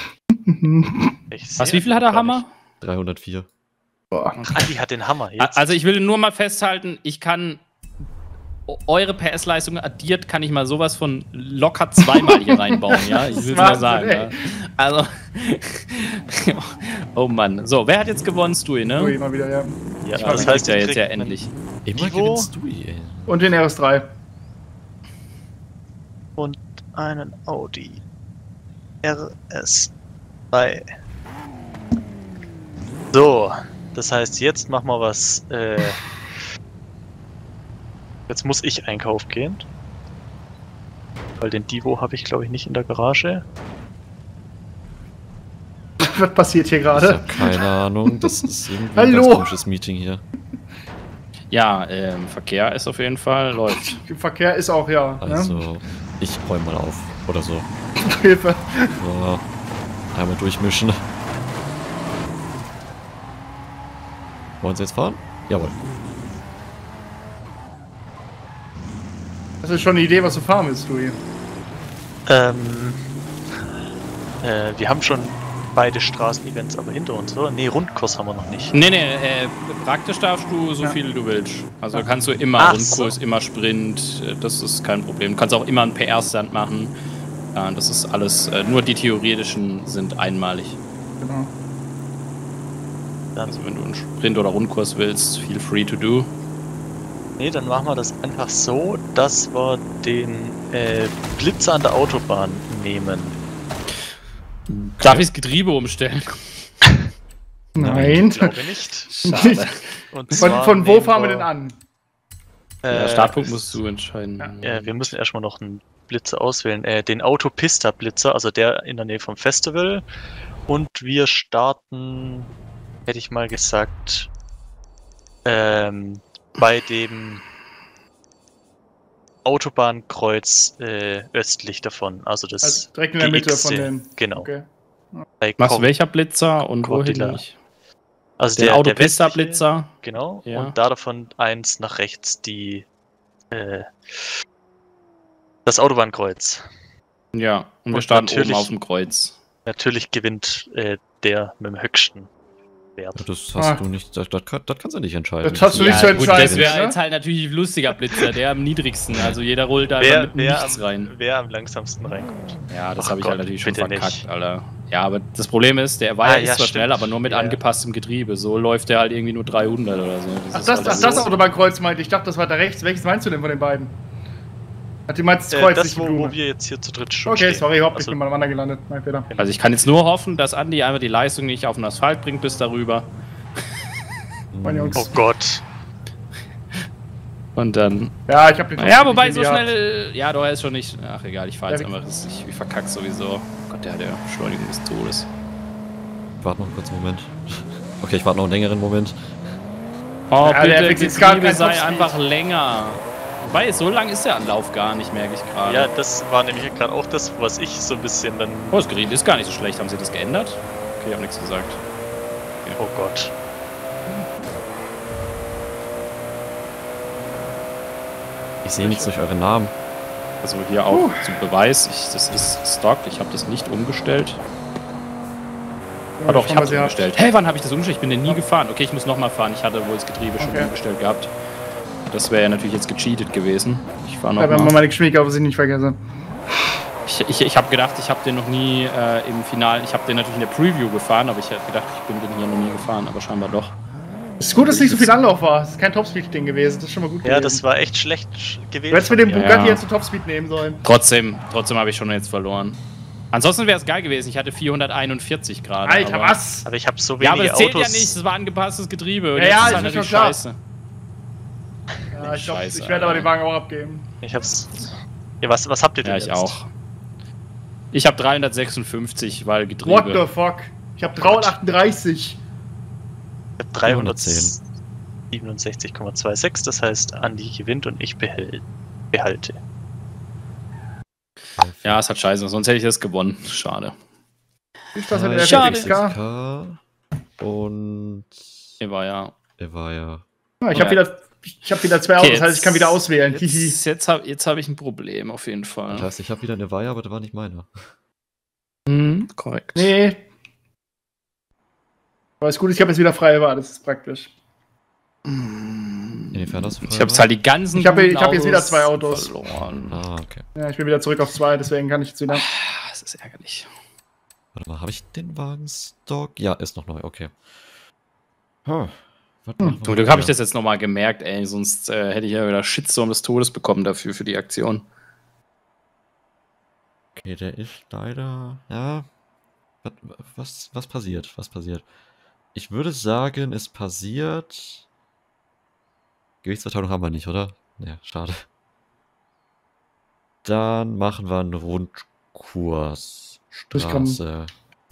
Was, wie viel hat der Hammer? 304. Boah. Andi hat den Hammer. Jetzt. Also ich will nur mal festhalten, ich kann eure PS-Leistung addiert, kann ich mal sowas von locker zweimal hier reinbauen, ja? Ich will mal Wahnsinn, sagen. ey. Ja. Also, oh Mann. So, wer hat jetzt gewonnen? Stui, ne? Ui, mal wieder, ja. ja, Ja, das heißt ja jetzt ja endlich. Immer Ivo? gewinnst du, ey. Und den RS3. Und einen Audi RS3. So, das heißt, jetzt machen wir was. Jetzt muss ich einkaufen gehen. Weil den Divo habe ich, glaube ich, nicht in der Garage. Was passiert hier Ich gerade? habe keine Ahnung, das ist irgendwie ein Hallo? ganz komisches Meeting hier. Ja, Verkehr ist auf jeden Fall, läuft. Im Verkehr ist auch, ja. Ne? Also, ich räume mal auf. Oder so. Hilfe. So, einmal durchmischen. Wollen Sie jetzt fahren? Jawohl. Das ist schon eine Idee, was du fahren willst, Louis. Wir haben schon beide Straßenevents aber hinter uns, oder? Nee, Rundkurs haben wir noch nicht. Nee, praktisch darfst du so Ja. viel du willst. Also kannst du immer Ach Rundkurs, so. immer Sprint, das ist kein Problem. Du kannst auch immer einen PR-Stand machen. Ja, das ist alles, nur die theoretischen sind einmalig. Genau. Also wenn du einen Sprint oder Rundkurs willst, feel free to do. Nee, dann machen wir das einfach so, dass wir den Blitzer an der Autobahn nehmen. Darf ich das Getriebe umstellen? Nein. Ich glaube nicht. Schade. Und Von wo nehmen fahren wir denn an? Der Startpunkt musst du entscheiden. Wir müssen erstmal noch einen Blitzer auswählen. Den Autopista-Blitzer, also der in der Nähe vom Festival. Und wir starten, hätte ich mal gesagt, bei dem Autobahnkreuz östlich davon. Also das Also direkt in der Mitte von den. Genau. Okay. Bei Was, welcher Blitzer und Cordillera. wohin nicht? Also Der der Autopista-Blitzer. westliche, genau. Ja. Und da davon eins nach rechts das Autobahnkreuz. Ja, und wir Und starten oben natürlich- auf dem Kreuz. Natürlich gewinnt der mit dem höchsten Wert. Das hast du nicht, das kannst du nicht entscheiden. Das hast du nicht zu gut, das entscheiden, wäre ne? jetzt halt natürlich ein lustiger Blitzer, der am niedrigsten. Also jeder rollt da Wer, mit wer, nichts rein. wer am langsamsten reinkommt. Ja, das Ach habe ich Gott, halt natürlich schon bitte verkackt, nicht. Alter. Ja, aber das Problem ist, der Weiher ist ja, zwar stimmt. schnell, aber nur mit Ja. angepasstem Getriebe. So läuft der halt irgendwie nur 300 oder so. Ach, ist das halt Autobahnkreuz meinte ich. Ich dachte, das war da rechts. Welches meinst du denn von den beiden? Hat die meinst das Kreuz, Das, nicht die wo Blume? wir jetzt hier zu dritt schon Okay, stehen. sorry, überhaupt nicht Also, mit meinem Wander gelandet. Mein Fehler. Also ich kann jetzt nur hoffen, dass Andi einfach die Leistung nicht auf den Asphalt bringt bis darüber. Meine Jungs. oh Gott. Und dann. Ja, ich hab den Ja, wobei nicht so gehabt. schnell. Ja, du ist schon nicht. Ach egal, ich fahr jetzt Ja, einfach. Ich verkack sowieso. Gott, der Beschleunigung des Todes. Warte noch einen kurzen Moment. Okay, ich warte noch einen längeren Moment. Oh, Ja, der bitte, fixed gar Getriebe kein sei Topspeed. einfach länger. Wobei, so lang ist der Anlauf gar nicht, merke ich gerade. Ja, das war nämlich gerade auch das, was ich so ein bisschen dann. Oh, das Gerät ist gar nicht so schlecht. Haben sie das geändert? Okay, ich habe nichts gesagt. Oh Gott. Ich sehe nichts durch eure Namen. Also hier auch zum Beweis, das ist Stock, ich habe das nicht umgestellt. Ah doch, ich habe es umgestellt. Hey, wann habe ich das umgestellt? Ich bin den nie gefahren. Okay, ich muss nochmal fahren. Ich hatte wohl das Getriebe schon umgestellt gehabt. Das wäre ja natürlich jetzt gecheatet gewesen. Ich fahre Ja, wenn man nochmal. meine Geschwindigkeit auf sich nicht vergesse. Ich habe gedacht, ich habe den noch nie im Finale, ich habe den natürlich in der Preview gefahren, aber ich habe gedacht, ich bin den hier noch nie gefahren, aber scheinbar doch. Es ist gut, dass nicht so viel Anlauf war. Es ist kein Topspeed-Ding gewesen. Das ist schon mal gut Ja, gewesen. das war echt schlecht gewesen. Du hättest mit dem von mir. Bugatti Ja. jetzt einen Topspeed nehmen sollen. Trotzdem habe ich schon jetzt verloren. Ansonsten wäre es geil gewesen, ich hatte 441 gerade. Alter, aber, was? Aber ich habe so Ja, aber wenige das zählt Autos. ja nicht, das war angepasstes Getriebe. Und Ja, jetzt ja, ist ist halt mir natürlich schon klar. scheiße. Ja, ich glaube, Scheiße, ich werde aber Alter. den Wagen auch abgeben. Ich hab's. Ja, was habt ihr denn Ja, ich jetzt? auch. Ich habe 356, weil Getriebe. What the fuck? Ich habe 338. Ich hab 367,26, das heißt, Andi gewinnt und ich behalte. Ja, es hat scheiße, sonst hätte ich das gewonnen. Schade. Viel Spaß mit der Schade. FXK. Und War ja. er war ja. Ja, ich habe wieder zwei Autos, das heißt, ich kann wieder auswählen. Hihi. Jetzt hab ich ein Problem auf jeden Das Fall. heißt, ich habe wieder eine Weihe, aber der war nicht meiner. Korrekt. Nee. Aber ist gut, ich habe jetzt wieder freie Wahl, das ist praktisch. Inwiefern hast du Ich habe halt die ganzen. Ich hab guten jetzt wieder Autos zwei Autos. verloren. Ah, okay. Ja, ich bin wieder zurück auf 2, deswegen kann ich jetzt wieder. Das ist ärgerlich. Warte mal, habe ich den Wagenstock? Ja, ist noch neu, okay. Was machen wir Zum Glück habe ich hier? das jetzt nochmal gemerkt, ey. Sonst hätte ich ja wieder Shitstorm des Todes bekommen dafür, für die Aktion. Okay, der ist leider. Ja. Was passiert? Was passiert? Ich würde sagen, es passiert. Gewichtsverteilung haben wir nicht, oder? Ja, schade. Dann machen wir einen Rundkurs. Ich kann- Straße.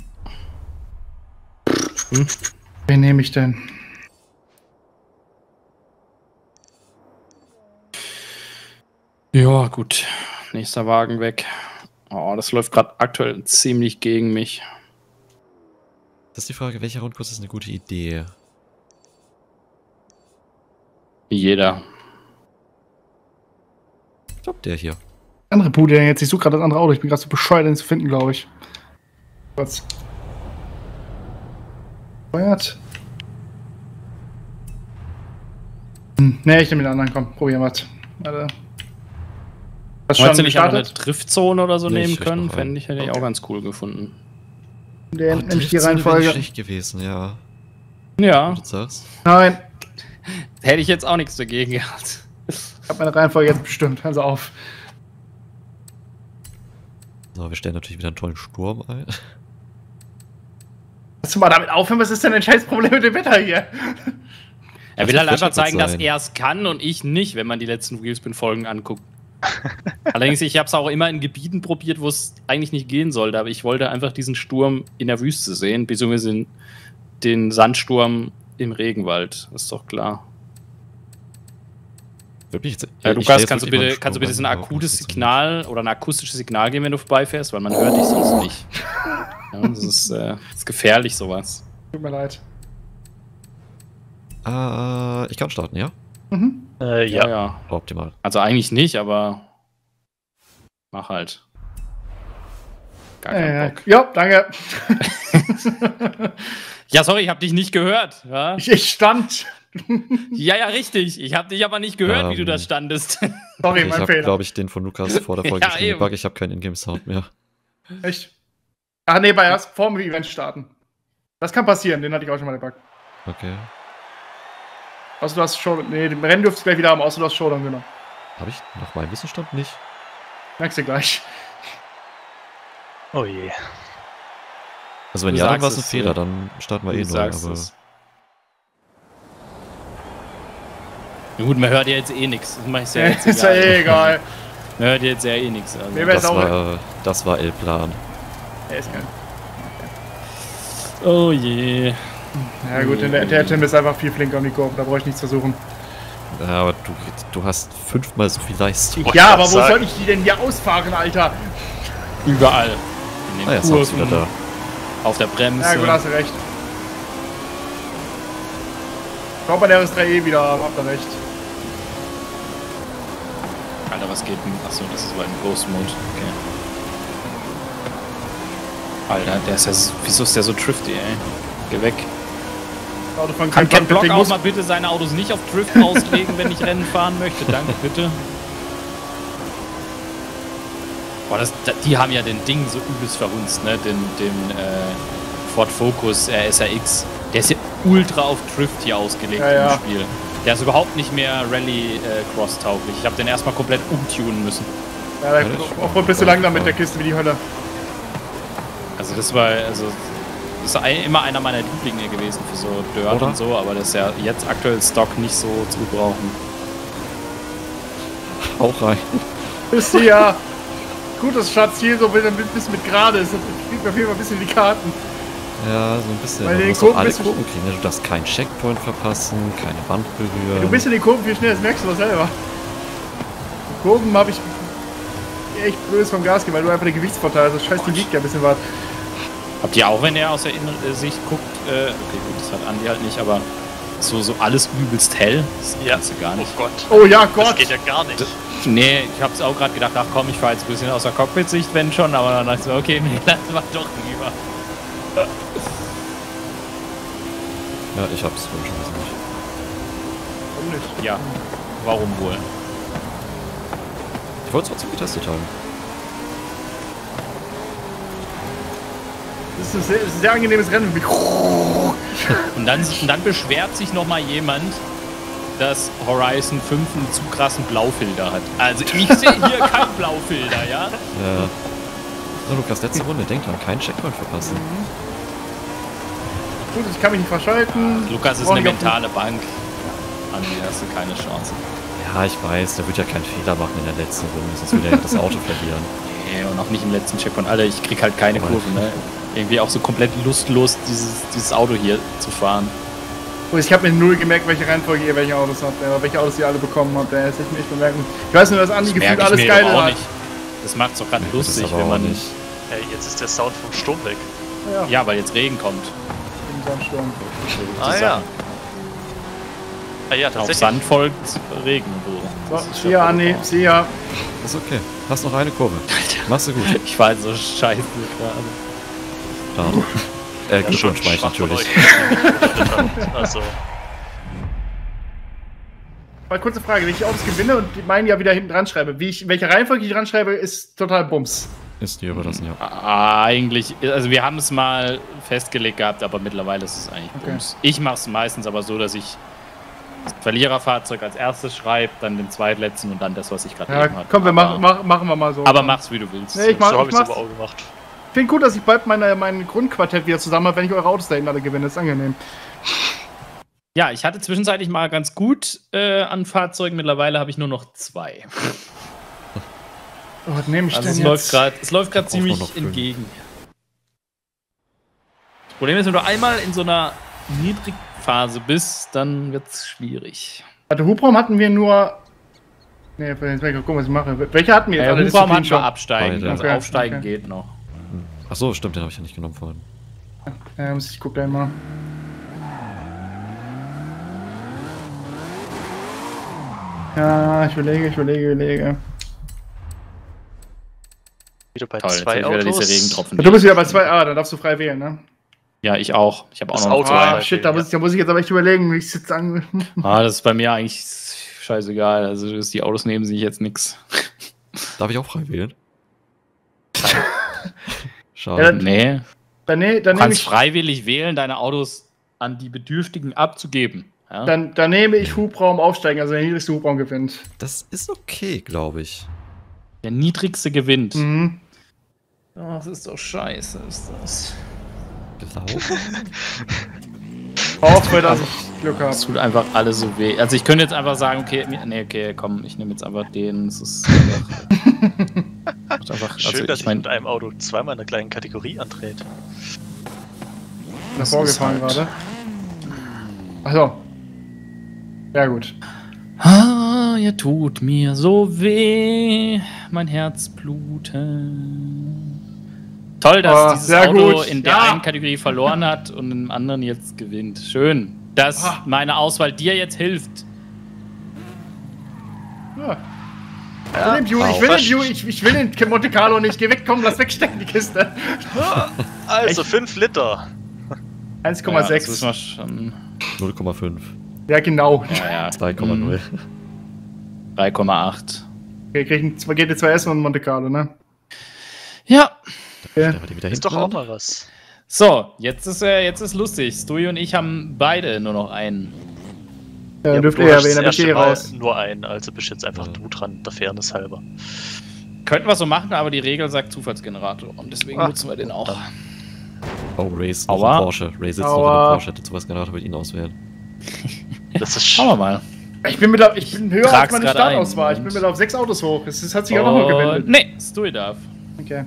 Wen nehme ich denn? Ja, gut. Nächster Wagen weg. Oh, das läuft gerade aktuell ziemlich gegen mich. Das ist die Frage, welcher Rundkurs ist eine gute Idee? Jeder. Ich glaube, der hier. Andere Bude denn jetzt? Ich suche gerade das andere Auto. Ich bin gerade so bescheuert, den zu finden, glaube ich. Was? Feuert. Ne, ich nehme den anderen. Komm, probieren wir. Warte. Hast Wolltest du schon nicht einfach eine gestartet? Driftzone oder so Nee, nehmen ich richte können? noch ein. Fände ich, hätte ich Okay. auch ganz cool gefunden. Der Oh, nämlich die Driftzone wäre nicht Reihenfolge. schlecht gewesen, ja. Ja, Du sagst. Nein, hätte ich jetzt auch nichts dagegen gehabt. ich habe meine Reihenfolge jetzt bestimmt. Hören Sie auf. So, wir stellen natürlich wieder einen tollen Sturm ein. Lass du mal damit aufhören, was ist denn ein scheiß Problem mit dem Wetter hier? Er Das will wird halt einfach Freshman zeigen, dass sein. er es kann und ich nicht, wenn man die letzten Wheelspin-Folgen anguckt. Allerdings, ich habe es auch immer in Gebieten probiert, wo es eigentlich nicht gehen sollte, aber ich wollte einfach diesen Sturm in der Wüste sehen, beziehungsweise den Sandsturm im Regenwald. Ist doch klar. Lukas, kannst du bitte so ein akutes Signal oder ein akustisches Signal geben, wenn du vorbeifährst, weil man hört dich sonst nicht. Ja, das ist gefährlich, sowas. Tut mir leid. Ich kann starten, ja? Ja. Optimal. Also eigentlich nicht, aber mach halt. Gar keinen Bock. Ja, danke. Ja, sorry, ich hab dich nicht gehört. Ja, Ich stand. ja, richtig. Ich hab dich aber nicht gehört, wie du da standest. Sorry, Ich mein habe, Fehler. glaube ich, den von Lukas vor der Folge Ja, schon eben. gebuggt. Ich habe keinen Ingame-Sound mehr. Echt? Ach nee, erst vor dem Event starten. Das kann passieren, den hatte ich auch schon mal gebuggt. Okay. Außer du hast Showdown. Nee, den Rennen dürftest du gleich wieder haben, außer du hast Showdown genommen. Habe ich nach meinem Wissensstand nicht? Merkst du gleich. Oh je. Also wenn Du ja, dann war es sagst ein es, Fehler, dann starten wir Du eh neu. sagst Aber es. Ja, gut, man hört ja jetzt eh nichts. Das mach ich ja jetzt Ist ja eh egal. Man hört jetzt ja eh nichts. Also. Mir wär's das war El-Plan. Er ist kein. Oh je. Ja gut, der Tim ist einfach viel flinker um die Kurve, da brauche ich nichts versuchen. Ja, aber du hast 5-mal so viel Leistung. Ja, aber wo soll ich die denn hier ausfahren, Alter? Überall. In den Jetzt hast du wieder da. auf der Bremse. Ja gut, hast du recht. Kommt bei der RS3E wieder, habt ihr recht. Alter, was geht denn? Achso, das ist ein Ghost Mode. Okay. Alter, der ist ja. Wieso ist der so drifty, ey? Geh weg. Auto von Kann Ken Block auch muss mal bitte seine Autos nicht auf Drift auslegen, wenn ich Rennen fahren möchte? Danke, bitte. Boah, die haben ja den Ding so übelst verhunzt, ne? Den Ford Focus SRX. Der ist ja ultra auf Drift hier ausgelegt im Spiel. Der ist überhaupt nicht mehr Rally-Cross-tauglich. Ich habe den erstmal komplett umtunen müssen. Ja, auch ein bisschen langsam mit der Kiste wie die Hölle. Also das ist immer einer meiner Lieblinge gewesen für so Dirt Oder? und so, aber das ist ja jetzt aktuell Stock nicht so zu gebrauchen. Auch rein. Ist ja gut, dass Schatz hier so ein bisschen mit gerade ist. Das spielt mir auf jeden Fall ein bisschen die Karten. Ja, so ein bisschen. Weil Du den musst auch Kurven alle bist du- Kurven kriegen. Ne? Du darfst keinen Checkpoint verpassen, keine Wand berühren. Du bist in den Kurven viel schneller, das merkst du doch selber. Die Kurven habe ich echt blödes vom Gas gegeben, weil du einfach den Gewichtsvorteil hast. Das scheiß, die liegt ja ein bisschen was. Habt ihr auch, wenn er aus der Innensicht guckt, okay gut, das hat Andi halt nicht, aber so alles übelst hell, das kannst du gar nicht. Oh Gott. Oh ja, Das Gott! geht ja gar nicht. Nee, ich hab's auch gerade gedacht, ach komm, ich fahr jetzt ein bisschen aus der Cockpit-Sicht, wenn schon, aber dann dachte ich so, okay, nee, lass mal doch lieber. Ja, ich hab's wohl schon nicht. Warum nicht? Ja, warum wohl? Ich wollte es trotzdem getestet haben. Das ist ein sehr angenehmes Rennen. Und dann beschwert sich nochmal jemand, dass Horizon 5 einen zu krassen Blaufilter hat. Also ich sehe hier keinen Blaufilter, ja? Ja. So, Lukas, letzte Runde. Denk dran, keinen Checkpoint verpassen. Gut, ich kann mich nicht verschalten. Lukas ist Brauch eine ich auch mentale Bank. Andi, hast du keine Chance. Ja, ich weiß, der wird ja keinen Fehler machen in der letzten Runde, sonst würde er ja das Auto verlieren. Nee, und auch nicht im letzten Checkpoint. Alter, ich krieg halt keine Kurve, ne? Irgendwie auch so komplett lustlos, dieses Auto hier zu fahren. Gut, ich habe mir null gemerkt, welche Reihenfolge ihr welche Autos habt, aber welche Autos ihr alle bekommen habt. Da hätte ich mir echt bemerken. Ich weiß nur, dass Andi gefühlt merk ich alles mir geil auch hat. nicht. Das macht's doch gerade Das ist lustig, aber wenn auch man nicht. Hey, jetzt ist der Sound vom Sturm weg. Ja, weil jetzt Regen kommt. In so einem Sturm. Ah ja. Ah ja, Auf tatsächlich. Sand folgt Regen. So, see ya, Andi, see ya. Ist okay. Hast noch eine Kurve. Machst du gut. Ich war so scheiße gerade. Schade. Ja, Glückwunsch, Mike, schwach von natürlich. euch. Also, Mal kurze Frage, wenn ich Autos gewinne und die meinen ja wieder hinten dran schreibe, welche Reihenfolge ich dran schreibe, ist total Bums. Ist dir überlassen, ja. Eigentlich, also wir haben es mal festgelegt gehabt, aber mittlerweile ist es eigentlich Okay. Bums. Ich mache es meistens aber so, dass ich das Verliererfahrzeug als erstes schreibe, dann den zweitletzten und dann das, was ich gerade Ja, eben hatte. komm, wir Aber- machen wir mal so. Aber mach's, wie du willst. Nee, ich mach- so habe ich es mach's. aber auch gemacht. Ich finde gut, dass ich bald mein Grundquartett wieder zusammen habe, wenn ich eure Autos da hinten alle gewinne. Das ist angenehm. Ja, ich hatte zwischenzeitlich mal ganz gut an Fahrzeugen. Mittlerweile habe ich nur noch 2. Oh, was nehme ich Also denn es läuft gerade Auch ziemlich nur noch 5. entgegen. Das Problem ist, wenn du einmal in so einer Niedrigphase bist, dann wird's schwierig. Warte, Hubraum hatten wir nur Nee, jetzt will ich gucken, was ich mache. Welche hatten wir jetzt? Alle Hubraum hatten Disziplinen wir absteigen. Beide. Also Okay, aufsteigen okay. geht noch. Ach so, stimmt, den habe ich ja nicht genommen vorhin. Ja, ich guck gleich mal. Ja, ich überlege. Wieder bei Toll, jetzt 2 wieder diese Autos. Regentropfen. Du bist wieder bei 2. Dann darfst du frei wählen, ne? Ja, ich auch. Ich habe auch Das noch Auto. zwei. Ah, shit, da muss ich jetzt aber echt überlegen, wie ich es jetzt an. Das ist bei mir eigentlich scheißegal. Also die Autos nehmen sich jetzt nix. Darf ich auch frei wählen? Ja, Schade. Nee. Dann Du nehme kannst ich, freiwillig wählen, deine Autos an die Bedürftigen abzugeben. Ja? dann nehme ich Hubraum aufsteigen, also der niedrigste Hubraum gewinnt. Das ist okay, glaube ich. Der niedrigste gewinnt. Mhm. Oh, das ist doch scheiße, ist das. Auch weil dass ich Glück habe. Das tut einfach alles so weh. Also ich könnte jetzt einfach sagen, okay, komm, ich nehme jetzt einfach den. Das ist einfach Schön, also dass ich ich mein, mit einem Auto zweimal in der gleichen Kategorie antrete. Nach vorgefahren ist halt- gerade. Achso. Ja, gut. ihr tut mir so weh, mein Herz blutet. Toll, dass dieses sehr Auto gut. in der Ja. einen Kategorie verloren hat und im anderen jetzt gewinnt. Schön, dass meine Auswahl dir jetzt hilft. Ja. Ich will den Monte Carlo nicht. Geh weg, komm, lass wegstecken, die Kiste. Also 5 Liter. 1,6. Ja, das wissen wir schon. 0,5. Ja, genau. Ja, 2,0. 3,8. Okay, kriegen GT2S und Monte Carlo, ne? Ja. Okay. Der wieder Ist doch auch mal was. So, jetzt ist lustig. Stui und ich haben beide nur noch einen. Ja, Ja, dürft du ihr hast erwähnen, das dann bist erste ihr Mal raus. nur einen, also bist jetzt einfach Ja. du dran, der Fairness halber. Könnten wir so machen, aber die Regel sagt Zufallsgenerator und deswegen nutzen wir den auch. Oh, Ray ist noch Aua. im Porsche. Ray sitzt noch in Aua. dem Porsche. Hätte sowas Generator würde ihn auswählen. Das ist Schauen wir mal. Ich bin höher als trag's meine grad Startauswahl. ein, Ich bin und- wieder auf 6 Autos hoch. Es hat sich auch nochmal gewendet. Nee, Stui darf. Okay.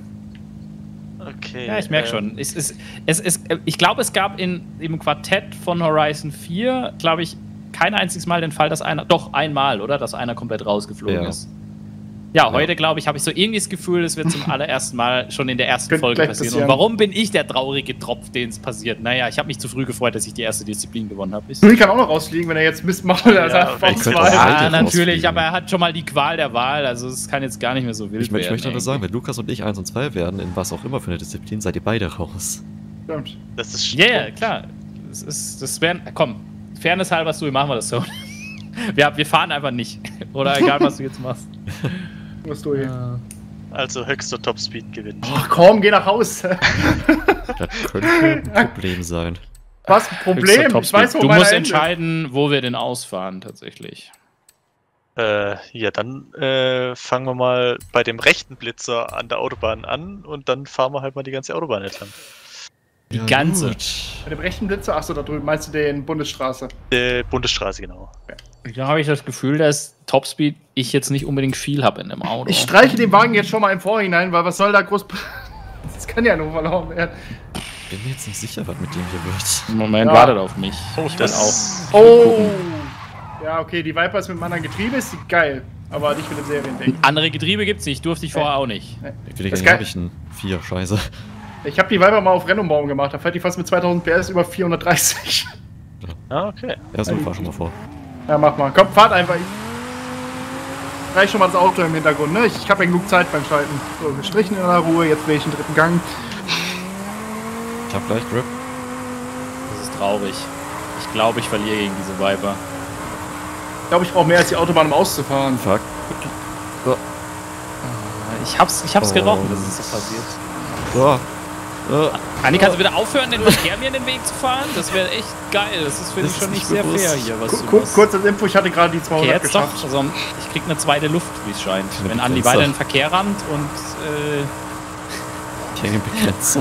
Okay. Ja, ich merke schon. Ich glaube, es gab im Quartett von Horizon 4, glaube ich, kein einziges Mal den Fall, dass einer, doch einmal, oder? Dass einer komplett rausgeflogen Ja. ist. Ja, heute, glaube ich, habe ich so irgendwie das Gefühl, das wird zum allerersten Mal schon in der ersten Könnte Folge gleich passieren. passieren. Und warum bin ich der traurige Tropf, den es passiert? Naja, ich habe mich zu früh gefreut, dass ich die erste Disziplin gewonnen habe. Louis kann auch noch rausfliegen, wenn er jetzt Mist macht. Oder Ja, sagt, ich könnte auch Auswahl. sagen. Ja, Heute natürlich, rausfliegen. aber er hat schon mal die Qual der Wahl, also es kann jetzt gar nicht mehr so wild Ich werden. möchte aber sagen, irgendwie. wenn Lukas und ich 1 und 2 werden, in was auch immer für eine Disziplin, seid ihr beide raus. Stimmt. Das ist Ja, yeah, klar. Das wären, komm, Fairness halber, Stui, machen wir das so. Wir fahren einfach nicht. Oder egal, was du jetzt machst. Was du hier. also höchster Topspeed gewinnt. Ach komm, geh nach Haus. Das könnte ein Problem sein. Was? Problem? Höchster Ich weiß, wo du meiner musst endet. entscheiden, wo wir den ausfahren, tatsächlich. Ja, dann fangen wir mal bei dem rechten Blitzer an der Autobahn an und dann fahren wir halt mal die ganze Autobahn entlang. Die ganze. Bei dem rechten Blitzer? Achso, da drüben. Meinst du den Bundesstraße? Bundesstraße, genau. Da habe ich das Gefühl, dass Topspeed ich jetzt nicht unbedingt viel habe in dem Auto. Ich streiche den Wagen jetzt schon mal im Vorhinein, weil was soll da groß. Das kann ja nur verloren werden. Bin mir jetzt nicht sicher, was mit dem hier wird. Moment, Ja. wartet auf mich. Oh, Ich will das- auch. Oh! Ja, okay, die Viper ist mit einem anderen Getriebe, ist geil. Aber nicht mit dem Seriending. Andere Getriebe gibt's nicht, durfte ich vorher auch nicht. Wie Das viel geil. habe ich denn? 4, scheiße. Ich habe die Viper mal auf Rennumbaum gemacht, da fährt die fast mit 2000 PS über 430. Ah, okay. Ja, so, fahr schon mal vor. Ja, mach mal. Komm, fahrt einfach. Ich reich schon mal das Auto im Hintergrund, ne? Ich habe ja genug Zeit beim Schalten. So, gestrichen in der Ruhe, jetzt will ich den dritten Gang. Ich hab gleich Grip. Das ist traurig. Ich glaube, ich verliere gegen diese Viper. Ich glaube, ich brauche mehr als die Autobahn, um auszufahren. Fuck. Ich hab's Oh, gerochen, dass es so passiert. So. Anni, kannst du wieder aufhören, den Verkehr mir in den Weg zu fahren? Das wäre echt geil. Das ist, finde ich, Das schon ist nicht nicht sehr bewusst. fair hier, was du machst. Kurz als Info, ich hatte gerade die Okay, 200 jetzt doch. geschafft. Also, ich krieg eine zweite Luft, wie es scheint. Eine Wenn Andi Begrenzer. weiter in den Verkehr rammt und Ich hänge im Begrenzer.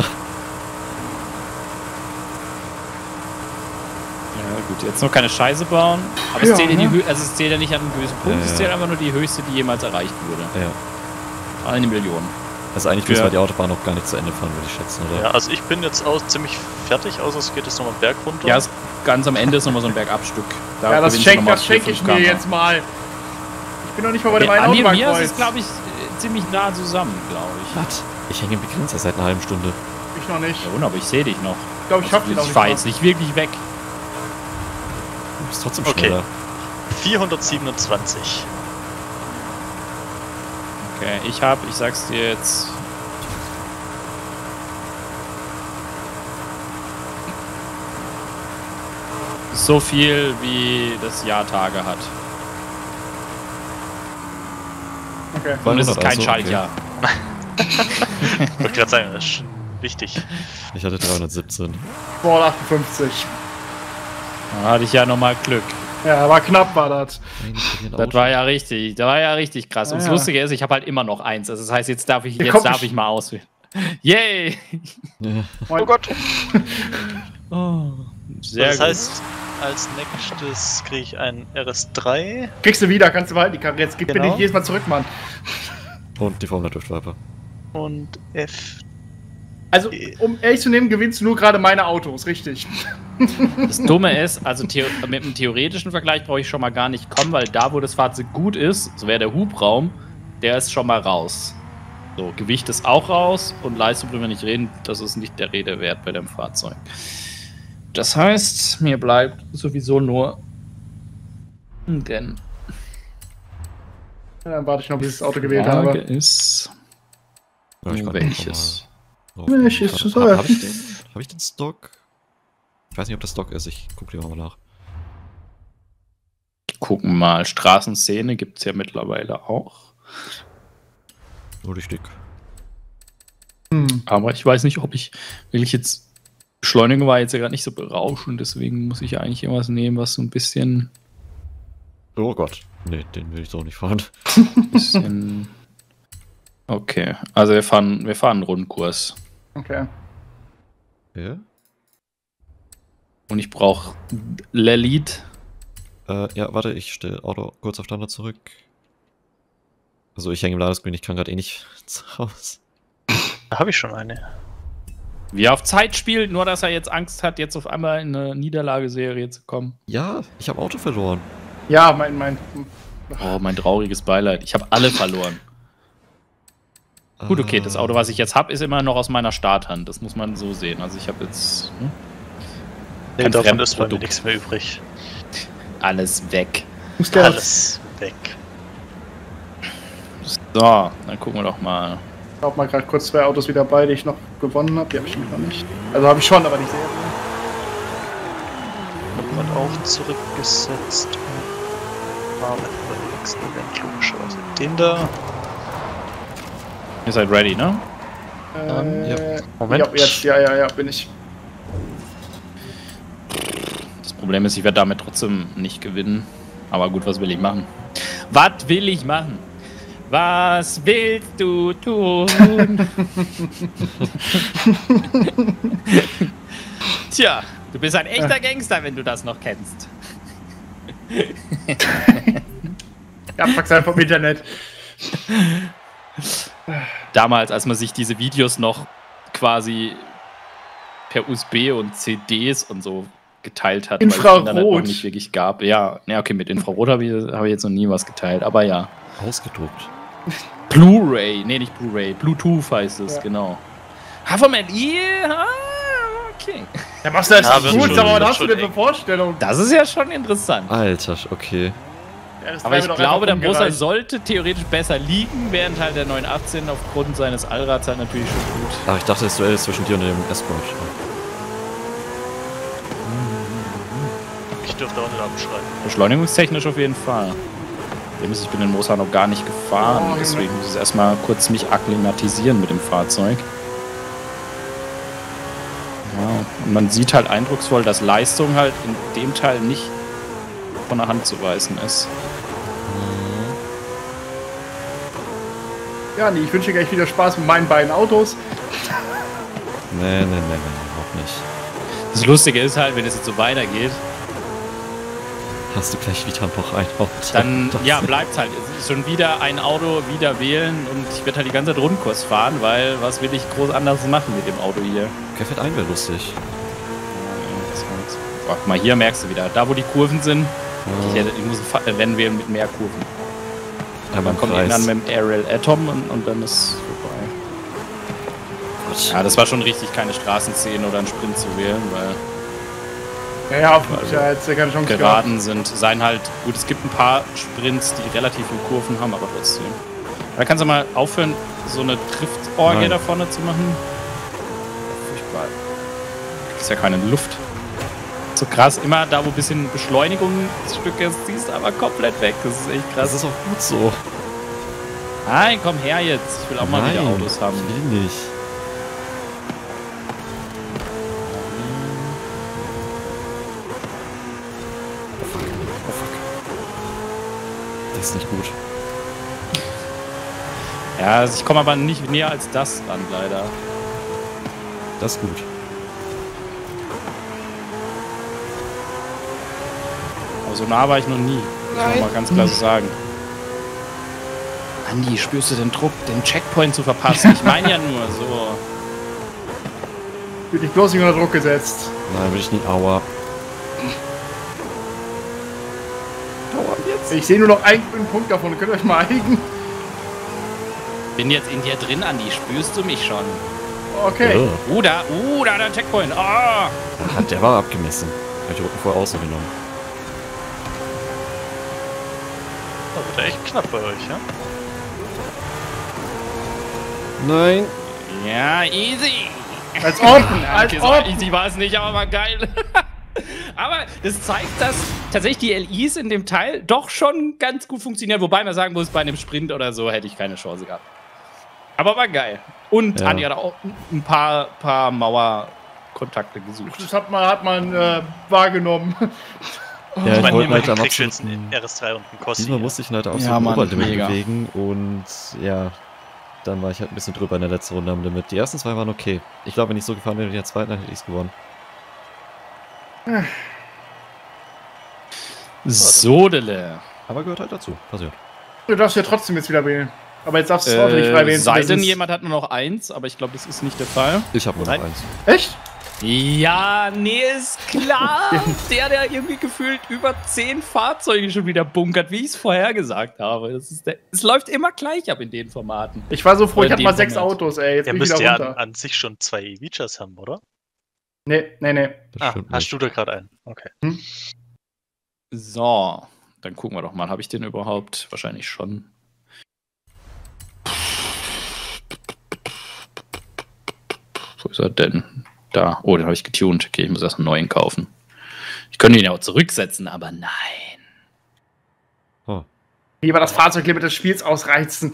ja gut, jetzt noch keine Scheiße bauen. Aber es Ja, zählt ja, ne? also es zählt ja nicht an einem gewissen Punkt, es Ja. zählt einfach nur die höchste, die jemals erreicht wurde. Ja. 1 Million. Also eigentlich müssen wir die Autobahn noch gar nicht zu Ende fahren, würde ich schätzen, oder? Ja, also ich bin jetzt auch ziemlich fertig, außer es geht jetzt nochmal einen Berg runter. Ja, ganz am Ende ist nochmal so ein Bergabstück. Da Ja, das gewinnst du schenke nochmal 4, ich 5 mir km/h. jetzt mal. Ich bin noch nicht mal bei dem einen Mir ist Autobahnkreuz. es, glaube ich, ziemlich nah zusammen, glaube ich. Was? Ich hänge im Begrenzer seit einer halben Stunde. Ich noch nicht. Ja, aber ich sehe dich noch. Ich glaube, ich hab den auch Ich nicht fahre mal. jetzt nicht wirklich weg. Du bist trotzdem Okay. schneller. 427. Okay, ich sag's dir jetzt. So viel, wie das Jahr Tage hat. Okay. Und es ist kein Also, Schaltjahr. Ich wollte gerade sagen, das ist wichtig. Ich hatte 317. Boah, 58. Da hatte ich ja nochmal Glück. Ja, war knapp, war das. Das war ja richtig krass. Und das Ja. Lustige ist, ich habe halt immer noch eins. Also das heißt, jetzt darf ich kommt mal auswählen. Yay! Ja. Moin. Oh Gott. Oh, sehr Das gut. heißt, als nächstes kriege ich einen RS3. Kriegst du wieder, kannst du behalten, die Karre. Jetzt gib mir Genau. nicht jedes Mal zurück, Mann. Und die Formel Duftviper. Und F. Also, um ehrlich zu nehmen, gewinnst du nur gerade meine Autos, richtig. Das Dumme ist, also mit dem theoretischen Vergleich brauche ich schon mal gar nicht kommen, weil da, wo das Fahrzeug gut ist, so wäre der Hubraum, der ist schon mal raus. So, Gewicht ist auch raus und Leistung drüber nicht reden, das ist nicht der Rede wert bei dem Fahrzeug. Das heißt, mir bleibt sowieso nur ein Gen. Ja, dann warte ich noch, bis ich das Auto gewählt Frage habe. ist, Ja, ich kann welches? Welches Habe soll? hab ich den Stock? Ich weiß nicht, ob das Stock ist. Ich gucke lieber mal nach. Gucken mal, Straßenszene gibt es ja mittlerweile auch. Nur die Stück. Aber ich weiß nicht, ob ich wirklich jetzt. Beschleunigung war jetzt ja gerade nicht so berauschend, deswegen muss ich ja eigentlich irgendwas nehmen, was so ein bisschen. Oh Gott. Nee, den will ich so nicht fahren. bisschen okay, also wir fahren einen Rundkurs. Okay. Ja? Und ich brauche Lelit. Ja, warte, ich stelle Auto kurz auf Standard zurück. Also ich hänge im Ladescreen, ich kann gerade eh nicht raus. Da habe ich schon eine. Wie er auf Zeit spielt, nur dass er jetzt Angst hat, jetzt auf einmal in eine Niederlageserie zu kommen. Ja, ich habe Auto verloren. Ja, mein. Oh, mein trauriges Beileid. Ich habe alle verloren. Gut, okay, das Auto, was ich jetzt habe, ist immer noch aus meiner Starthand. Das muss man so sehen. Also ich habe jetzt Nee, kein davon ist bei mir Fremdprodukt. nichts mehr übrig. Alles weg. Muss der Alles weg. So, dann gucken wir doch mal. Ich hab mal gerade kurz 2 Autos wieder bei, die ich noch gewonnen habe. Die habe ich noch nicht. Also habe ich schon, aber nicht sehr. Hat man auch zurückgesetzt. War mit dem nächsten Event logischerweise den da. Ihr seid ready, ne? Ja. Moment. Ja, jetzt, ja, bin ich. Das Problem ist, ich werde damit trotzdem nicht gewinnen. Aber gut, was will ich machen? Was will ich machen? Was willst du tun? Tja, du bist ein echter Gangster, wenn du das noch kennst. Ja, pack's einfach im Internet. Damals, als man sich diese Videos noch quasi per USB und CDs und so geteilt hat, weil es Infrarot. Internet noch nicht wirklich gab. Ja, okay, mit Infrarot habe ich jetzt noch nie was geteilt, aber ja. Ausgedruckt. Blu-ray, nee, nicht Blu-ray, Bluetooth heißt es, Ja. genau. HVMI, okay. Ja, machst du das Ja, nicht wird gut, schon- aber was wird hast du schon denn für eng. Vorstellungen? Das ist ja schon interessant. Alter, okay. Ja, das Aber ich treibt mir doch glaube, der einfach Brusser umgereicht. sollte theoretisch besser liegen, während halt der 918 aufgrund seines Allrads halt natürlich schon gut. Ach, ich dachte, das Duell ist zwischen dir und dem Escort. Ich dürfte auch nicht abschreiben. Beschleunigungstechnisch auf jeden Fall. Ich bin den Mosa noch gar nicht gefahren, Oh, deswegen muss ich erstmal kurz mich akklimatisieren mit dem Fahrzeug. Ja, und man sieht halt eindrucksvoll, dass Leistung halt in dem Teil nicht von der Hand zu weisen ist. Ja, nee, ich wünsche dir gleich viel Spaß mit meinen beiden Autos. Nee, auch nicht. Das Lustige ist halt, wenn es jetzt so weitergeht, Hast du gleich wieder noch ein Auto? dann Das- ja, bleibt halt. Es ist schon wieder ein Auto, wieder wählen und ich werde halt die ganze Zeit Rundkurs fahren, weil was will ich groß anders machen mit dem Auto hier? Okay, fährt ein wäre lustig. Boah, guck mal, hier merkst du wieder, da wo die Kurven sind, Ja. ich muss wenn wir mit mehr Kurven. Man kommt irgendwann mit dem Aerial Atom und dann ist vorbei. Ja, das war schon richtig, keine Straßenszene oder einen Sprint zu wählen, weil Ja, jetzt ja keine Chance Geraden seien halt, gut, es gibt ein paar Sprints, die relativ viele Kurven haben, aber trotzdem. Da kannst du mal aufhören, so eine Driftorgie da vorne zu machen. Furchtbar. Ist ja keine Luft. So krass, immer da, wo ein bisschen Beschleunigungsstück ist, ziehst du aber komplett weg. Das ist echt krass. Das ist auch gut so. Nein, komm her jetzt. Ich will auch mal wieder Autos haben. Ich will nicht. Oh fuck. Oh fuck. Das ist nicht gut. Ja, also ich komme aber nicht näher als das ran, leider. Das ist gut. Aber so nah war ich noch nie. Muss man mal ganz klar so sagen. Andi, spürst du den Druck, den Checkpoint zu verpassen? Ich meine ja nur so. Wird dich bloß nicht unter Druck gesetzt. Nein, will ich nicht. Aua. Aua, jetzt. Ich sehe nur noch einen grünen Punkt davon. Könnt ihr euch mal einigen? Bin jetzt in dir drin, Andi. Spürst du mich schon? Okay. Ja. Da der Checkpoint. Ah! Der war abgemessen. Hab ich die Roten vorher ausgenommen. Das wird echt knapp bei euch, ja? Nein. Ja, easy. Als ob. Okay, so easy war es nicht, aber war geil. Aber das zeigt, dass tatsächlich die LIs in dem Teil doch schon ganz gut funktionieren. Wobei man sagen muss, bei einem Sprint oder so hätte ich keine Chance gehabt. Aber war geil. Und Ja. Andi hat auch ein paar Mauerkontakte gesucht. Das hat man wahrgenommen. Ja, ich wollte halt am kriegst du jetzt absoluten... einen RS3 und einen Kossi. Diesmal musste ich halt auf Ja, so Mann, Oberlimit mega. bewegen und ja, dann war ich halt ein bisschen drüber in der letzten Runde am Limit. Die ersten zwei waren okay. Ich glaube, wenn ich so gefahren wäre in der zweiten, dann hätte ich es gewonnen. Sodele. Aber gehört halt dazu. Passiert. Du darfst ja trotzdem jetzt wieder wählen. Aber jetzt darfst du das Auto nicht frei wählen. Sei Das denn, ist- jemand hat nur noch eins, aber ich glaube, das ist nicht der Fall. Ich habe nur noch Nein. eins. Echt? Ja, nee, ist klar. der irgendwie gefühlt über 10 Fahrzeuge schon wieder bunkert, wie ich es vorher gesagt habe. Es läuft immer gleich ab in den Formaten. Ich war so froh, ich Oder hatte mal in dem 6 Moment. Autos, ey. Jetzt Der bin ich müsste wieder ja runter. an sich schon 2 Features haben, oder? Nee. Das Ah, stimmt hast nicht. du da gerade einen? Okay. So, dann gucken wir doch mal. Habe ich den überhaupt? Wahrscheinlich schon. Wo ist er denn? Da. Oh, den habe ich getuned. Okay, ich muss erst einen neuen kaufen. Ich könnte ihn ja auch zurücksetzen, aber nein. Oh. Lieber das Fahrzeuglimit des Spiels ausreizen.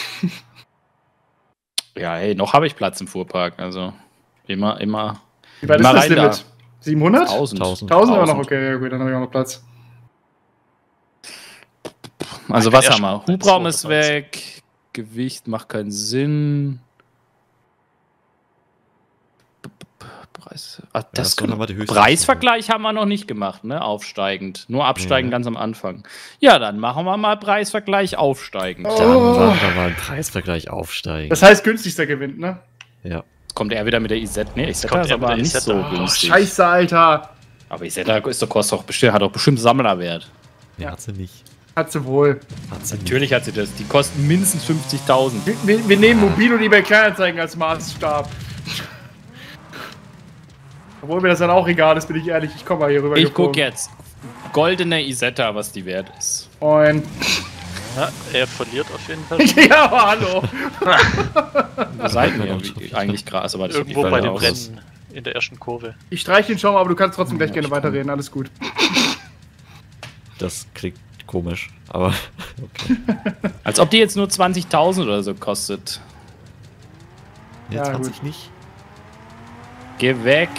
Ja, hey, noch habe ich Platz im Fuhrpark. Also immer Wie weit ist Immer das rein Limit? 700? 1000. 1000. 1000 aber noch, okay, ja, gut, dann habe ich auch noch Platz. Also Ich was bin haben wir? erst Hubraum bei ist 219. weg. Gewicht macht keinen Sinn. Preis. Ah, das das war die höchste Preisvergleich haben wir noch nicht gemacht, ne? Aufsteigend. Nur absteigend Ja. ganz am Anfang. Ja, dann machen wir mal Preisvergleich aufsteigend. Oh. Dann machen wir mal einen Preisvergleich aufsteigen. Das heißt, günstigster gewinnt, ne? Ja. Jetzt kommt er wieder mit der IZ. Ne, IZ kommt ist er mit aber der nicht IZ. so Oh, günstig. Scheiße, Alter. Aber IZ ist doch, kostet doch bestimmt, hat doch bestimmt Sammlerwert. Nee, hat sie nicht. Hat sie wohl. Hat sie nicht. Natürlich hat sie das. Die kosten mindestens 50.000. Wir nehmen Mobil und eBay Kleinanzeigen als Maßstab. Obwohl mir das dann auch egal ist, bin ich ehrlich. Ich komme mal hier rüber. Ich guck jetzt. Goldene Isetta, was die wert ist. Und Ja, er verliert auf jeden Fall. ja, aber hallo. Wo seid Ja, ihr doch. eigentlich Gras? Aber das sieht Irgendwo nicht bei weiter dem aus. Rennen in der ersten Kurve. Ich streiche ihn schon mal, aber du kannst trotzdem gleich Ja, gerne ich kann. weiterreden. Alles gut. Das klingt komisch, aber okay. Als ob die jetzt nur 20.000 oder so kostet. Jetzt Ja, hat gut. sich nicht. Geh weg.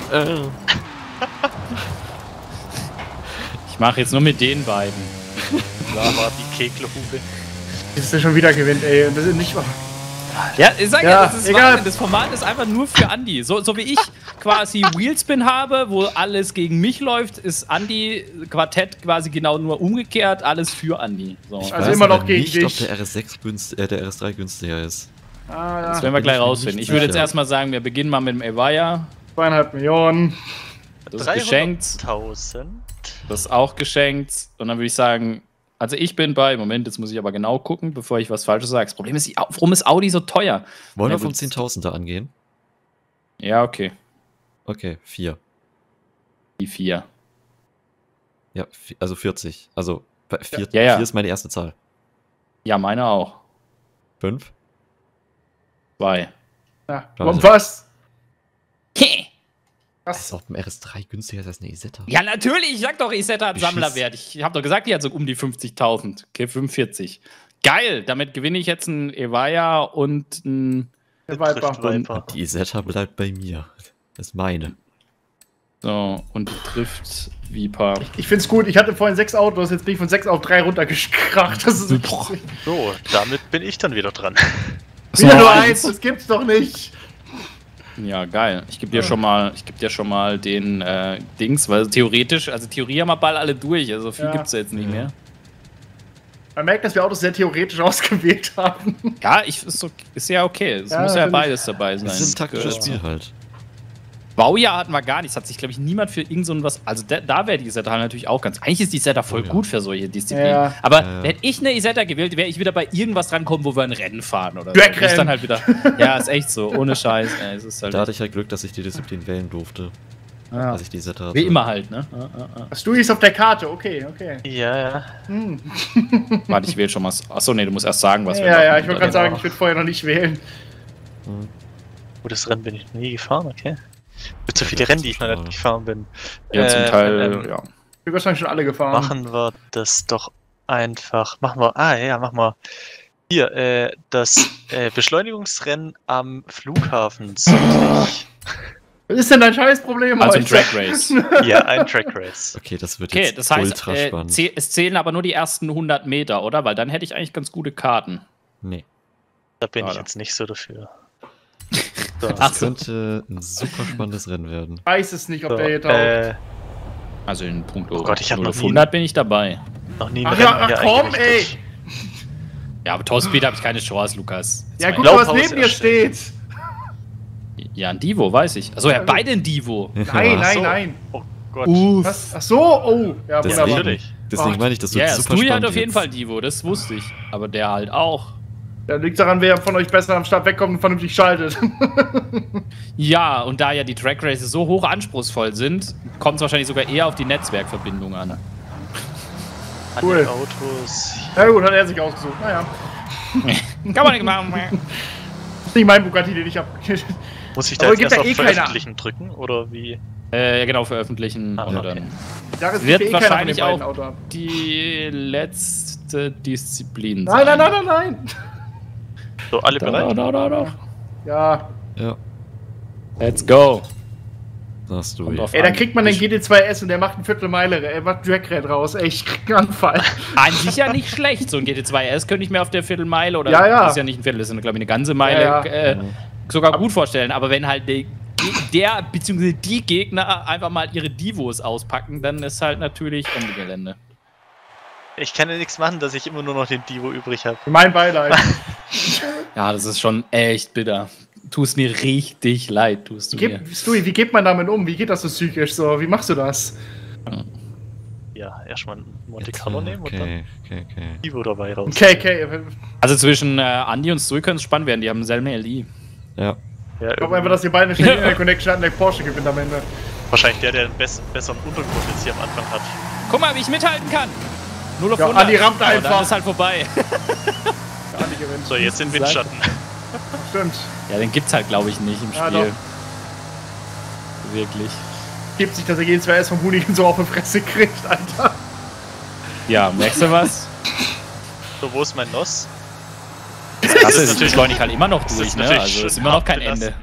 Ich mache jetzt nur mit den beiden. Da war die Kegelhupe. Das ist ja schon wieder gewinnt, ey. Und das ist nicht. Ja, ich sag Ja, ja, das ist egal. Wahnsinn. Das Format ist einfach nur für Andi. So wie ich quasi Wheelspin habe, wo alles gegen mich läuft, ist Andi Quartett quasi genau nur umgekehrt, alles für Andi. So. Also Weiß immer noch aber gegen nicht, dich. ob der der RS3 günstiger ist. Ah, Das ja. werden wir bin gleich ich mir rausfinden. nicht Ich würde jetzt sicher. erstmal sagen, wir beginnen mal mit dem Evaya. 2,5 Millionen. Das ist geschenkt. 300.000. Das ist auch geschenkt. Und dann würde ich sagen, Also ich bin bei, Moment, jetzt muss ich aber genau gucken, bevor ich was Falsches sage. Das Problem ist, warum ist Audi so teuer? Wollen Ja, wir vom gut. 10.000er angehen? Ja, okay. Okay, 4. Die 4. Ja, also 40. Also 4 Ja. ist meine erste Zahl. Ja, meine auch. 5? 2. Ja. Scheiße. Und was? Das ist auch beim RS3 günstiger als eine Isetta. Ja, natürlich, ich sag doch, Isetta hat Beschiss. Sammlerwert. Ich habe doch gesagt, die hat so um die 50.000. Okay, 45. Geil, damit gewinne ich jetzt ein Evaya und ein. Der Trifft Viper. Viper. Die Isetta bleibt bei mir. Das ist meine. So, und die trifft Viper. Ich find's gut, ich hatte vorhin 6 Autos, jetzt bin ich von 6 auf 3 runtergekracht. Das ist Boah. So, damit bin ich dann wieder dran. wieder nur eins. 1, das gibt's doch nicht. Ja, geil. Ich gebe dir schon mal den Dings, weil theoretisch, also Theorie haben wir bald alle durch, also viel Ja. gibt's ja jetzt nicht mehr. Man merkt, dass wir Autos sehr theoretisch ausgewählt haben. Ja, ist ja okay. Es Ja, muss ja find beides dabei sein. Das ist ein taktisches Ja. Spiel halt. Baujahr hatten wir gar nichts. Hat sich, glaube ich, niemand für irgend so was. Also da wäre die Isetta natürlich auch ganz. Eigentlich ist die Isetta voll Oh ja. gut für solche Disziplinen. Ja. Aber Ja. hätte ich eine Isetta gewählt, wäre ich wieder bei irgendwas drankommen, wo wir ein Rennen fahren oder Drag-Rennen. Wo ich dann halt wieder. Ja, ist echt so. Ohne Scheiß. Ey, es ist halt Da hatte ich halt Glück, dass ich die Disziplin wählen durfte, Ja. als ich die Isetta hatte. wie immer halt, ne? Das Studi ist auf der Karte, okay. Ja, ja. Warte, ich wähle schon mal. Achso, nee, du musst erst sagen, was wir Ja, machen. ja, ich wollte gerade sagen, Genau. ich würde vorher noch nicht wählen. Gutes Rennen bin ich noch nie gefahren, okay. Mit so viele Rennen, die ich noch nicht gefahren bin. Ja, zum Teil, ja. Ich bin wahrscheinlich schon alle gefahren. Machen wir das doch einfach. Machen wir. Hier, das Beschleunigungsrennen am Flughafen südlich. Was ist denn dein Scheißproblem Also ein heute? Track Race. Ja, ein Track Race. Okay, das wird Okay, jetzt das heißt, ultra spannend. es zählen aber nur die ersten 100 Meter, oder? Weil dann hätte ich eigentlich ganz gute Karten. Nee. Da bin ich Schade. jetzt nicht so dafür. So, Ach Das so. könnte ein super spannendes Rennen werden. Ich weiß es nicht, ob so, der hier taugt. Also in puncto Oh Gott, ich hab 0 noch auf nie- 100 bin ich dabei. noch nie ein Ach Rennen ja, hier ach komm, eingerichtet. Ja, aber Topspeed habe ich keine Chance, Lukas. Jetzt Ja, mal guck mal, was Laufhaus neben mir erstellen. steht. Ja, ein Divo, weiß ich. Also, ja, beide ein Divo. Nein, Ach nein, so. nein. Oh Gott. Was? Ach so, oh. Ja, Deswegen, wunderbar. natürlich. deswegen Oh. meine ich, das Ja, wird yeah, super Stui spannend hat auf jeden jetzt. Fall Divo, das wusste ich. Aber der halt auch. Da liegt daran, wer von euch besser am Start wegkommt und vernünftig schaltet. Ja, und da ja die Track Races so hoch anspruchsvoll sind, kommt es wahrscheinlich sogar eher auf die Netzwerkverbindung an. An Cool. den Autos. Na gut, hat er sich ausgesucht. Naja. Kann man nicht machen. Das ist nicht mein Bugatti, den ich hab. Muss ich da Aber jetzt gibt erst ja auf eh keiner. Veröffentlichen drücken? Oder wie? Ja, genau, veröffentlichen. Ah, und okay. dann Da ist Wird eh keiner von den wahrscheinlich beiden auch- Auto ab. die letzte Disziplin Nein, nein, nein, nein, nein. So, alle bereit? Da. Ja. Ja, Let's go. sagst du. Kommt auf Ey, da an. kriegt man den GT2S und der macht ein Viertelmeile, er macht ein Drag-Raid raus. Ey, ich krieg einen Anfall. An sich ja nicht schlecht. So ein GT2S könnte ich mir auf der Viertelmeile oder Ja, ja. das ist ja nicht ein Viertel, das ist glaube ich eine ganze Meile Ja, ja. sogar gut vorstellen. Aber wenn halt der bzw. die Gegner einfach mal ihre Divos auspacken, dann ist halt natürlich Ende Gelände. Ich kann ja nichts machen, dass ich immer nur noch den Divo übrig habe. Mein Beileid. Ja, das ist schon echt bitter. Tust mir richtig leid, tust du mir. Stui, wie geht man damit um? Wie geht das so psychisch so? Wie machst du das? Ja, erstmal ein Monte Carlo nehmen und dann Okay. Divo dabei raus. Okay. Also zwischen Andi und Stui können es spannend werden, die haben selben LI. Ja. Ja, Ich glaube einfach, dass ihr beide eine schlechte Interconnection hatten, der Porsche gewinnt am Ende. wahrscheinlich der einen besseren Untergrund jetzt hier am Anfang hat. Guck mal, wie ich mithalten kann. 0 auf Ja, 100. Andi rammt Aber einfach. Dann ist halt vorbei. Der Andi gewinnt. So, jetzt in Windschatten. Stimmt. Ja, den gibt's halt, glaube ich, nicht im Ja, Spiel. Wirklich. Gibt sich, dass er GT2S vom Hoonigan so auf die Fresse kriegt, Alter. Ja, merkst du was? So, wo ist mein Nos? Das ist natürlich- natürlich beschleunigt halt immer noch Das durch, ist ne? natürlich Also schon ist immer noch kein hart Ende.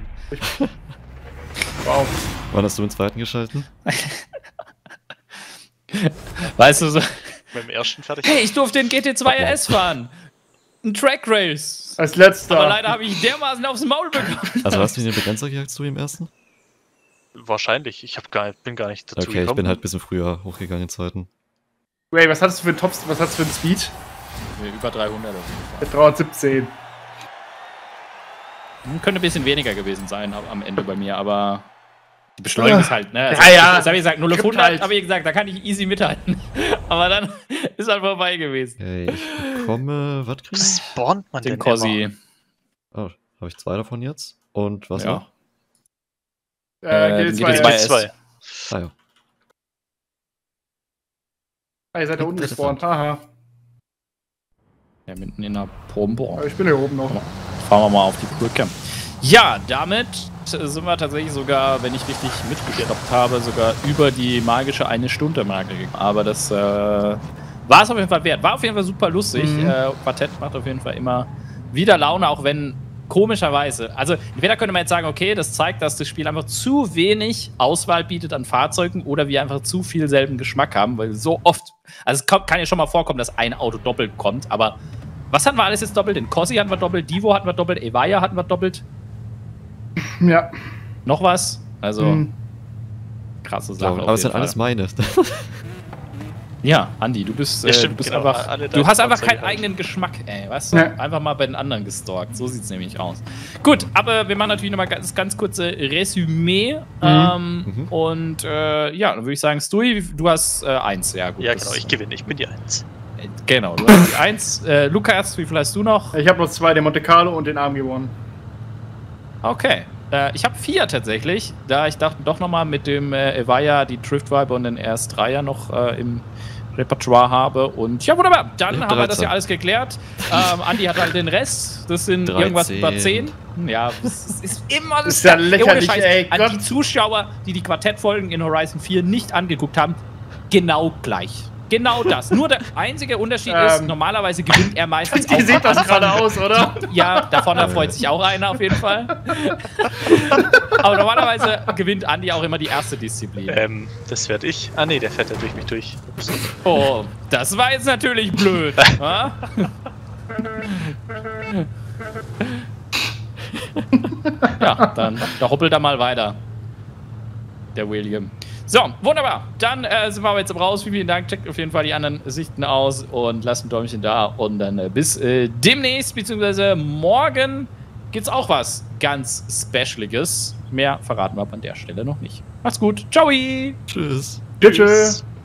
Wow. Wann hast du den zweiten geschalten? Weißt du so, Mit dem ersten fertig. hey, ich durfte den GT2 RS fahren. Ein Track Race. Als letzter. Aber leider habe ich dermaßen aufs Maul bekommen. Also hast du den Begrenzer gejagt zu im ersten? Wahrscheinlich. Ich bin gar nicht dazu Okay, ich gekommen. bin halt ein bisschen früher hochgegangen in Zeiten. Ray, was hattest du für einen Tops, was hattest du für einen Speed? Über 300 auf jeden Mit 317. Fall. Könnte ein bisschen weniger gewesen sein am Ende bei mir, aber Die Beschleunigung ist halt, ne? Also, Ja. Das habe ich gesagt, 0 auf 100, Halt. habe ich gesagt, da kann ich easy mithalten. Aber dann ist halt vorbei gewesen. Okay, ich bekomme, was krieg Wie ich? spawnt man Den denn Cossi. immer? Oh, habe ich 2 davon jetzt? Und was Ja. noch? G2. GT2. Ah ja. Ihr seid da unten gespawnt, haha. Ja, mitten in der Probenbohrung. Aber ich bin hier oben noch. Fahren wir mal auf die Brücke. Ja, damit sind wir tatsächlich sogar, wenn ich richtig mitgestoppt habe, sogar über die magische 1-Stunde-Marke gegangen. Aber das war es auf jeden Fall wert. War auf jeden Fall super lustig. Quartett macht auf jeden Fall immer wieder Laune, auch wenn komischerweise, also entweder könnte man jetzt sagen, okay, das zeigt, dass das Spiel einfach zu wenig Auswahl bietet an Fahrzeugen oder wir einfach zu viel selben Geschmack haben, weil so oft, also es kann ja schon mal vorkommen, dass ein Auto doppelt kommt, aber was hatten wir alles jetzt doppelt? Den Cossi hatten wir doppelt, Divo hatten wir doppelt, Evaya hatten wir doppelt. Ja. Noch was? Also, krasse Sache. Aber es sind alles meine. Ja, Andi, du bist, Ja, stimmt, du bist genau, einfach. alle Du deine hast einfach Fahrzeuge keinen halt. eigenen Geschmack, ey. Weißt du? Ja. Einfach mal bei den anderen gestalkt. So sieht's nämlich aus. Gut, aber wir machen natürlich nochmal ganz kurze Resümee. Und ja, dann würde ich sagen, Stui, du hast 1. Ja, gut. Ja, genau, ich gewinne, ich bin die 1. Genau, du hast die 1. Lukas, wie viel hast du noch? Ich habe noch 2, den Monte Carlo und den Arm gewonnen. Okay. Ich habe 4 tatsächlich, da ich dachte doch nochmal mit dem Evaya die Drift Viper und den RS3er noch im Repertoire habe. Und ja, wunderbar. Dann haben wir das ja alles geklärt. Andi hat halt den Rest. Das sind 13. irgendwas über 10. Ja, das ist immer Das ist ja lächerlich, ey. An Gott. die Zuschauer, die die Quartettfolgen in Horizon 4 nicht angeguckt haben, genau gleich. Genau das. Nur der einzige Unterschied ist, normalerweise gewinnt er meistens Die sieht das gerade aus, oder? Ja, davon freut sich auch einer auf jeden Fall. Aber normalerweise gewinnt Andi auch immer die erste Disziplin. Das werde ich. Ah, nee, der fährt ja durch mich durch. Ups. Oh, das war jetzt natürlich blöd. wa? Ja, dann da hoppelt er mal weiter. Der William. So, wunderbar. Dann sind wir aber jetzt raus. Vielen Dank. Checkt auf jeden Fall die anderen Sichten aus und lasst ein Däumchen da. Und dann bis demnächst, beziehungsweise morgen gibt's auch was ganz Specialiges. Mehr verraten wir aber an der Stelle noch nicht. Macht's gut. Ciao. Tschüss. Tschüss.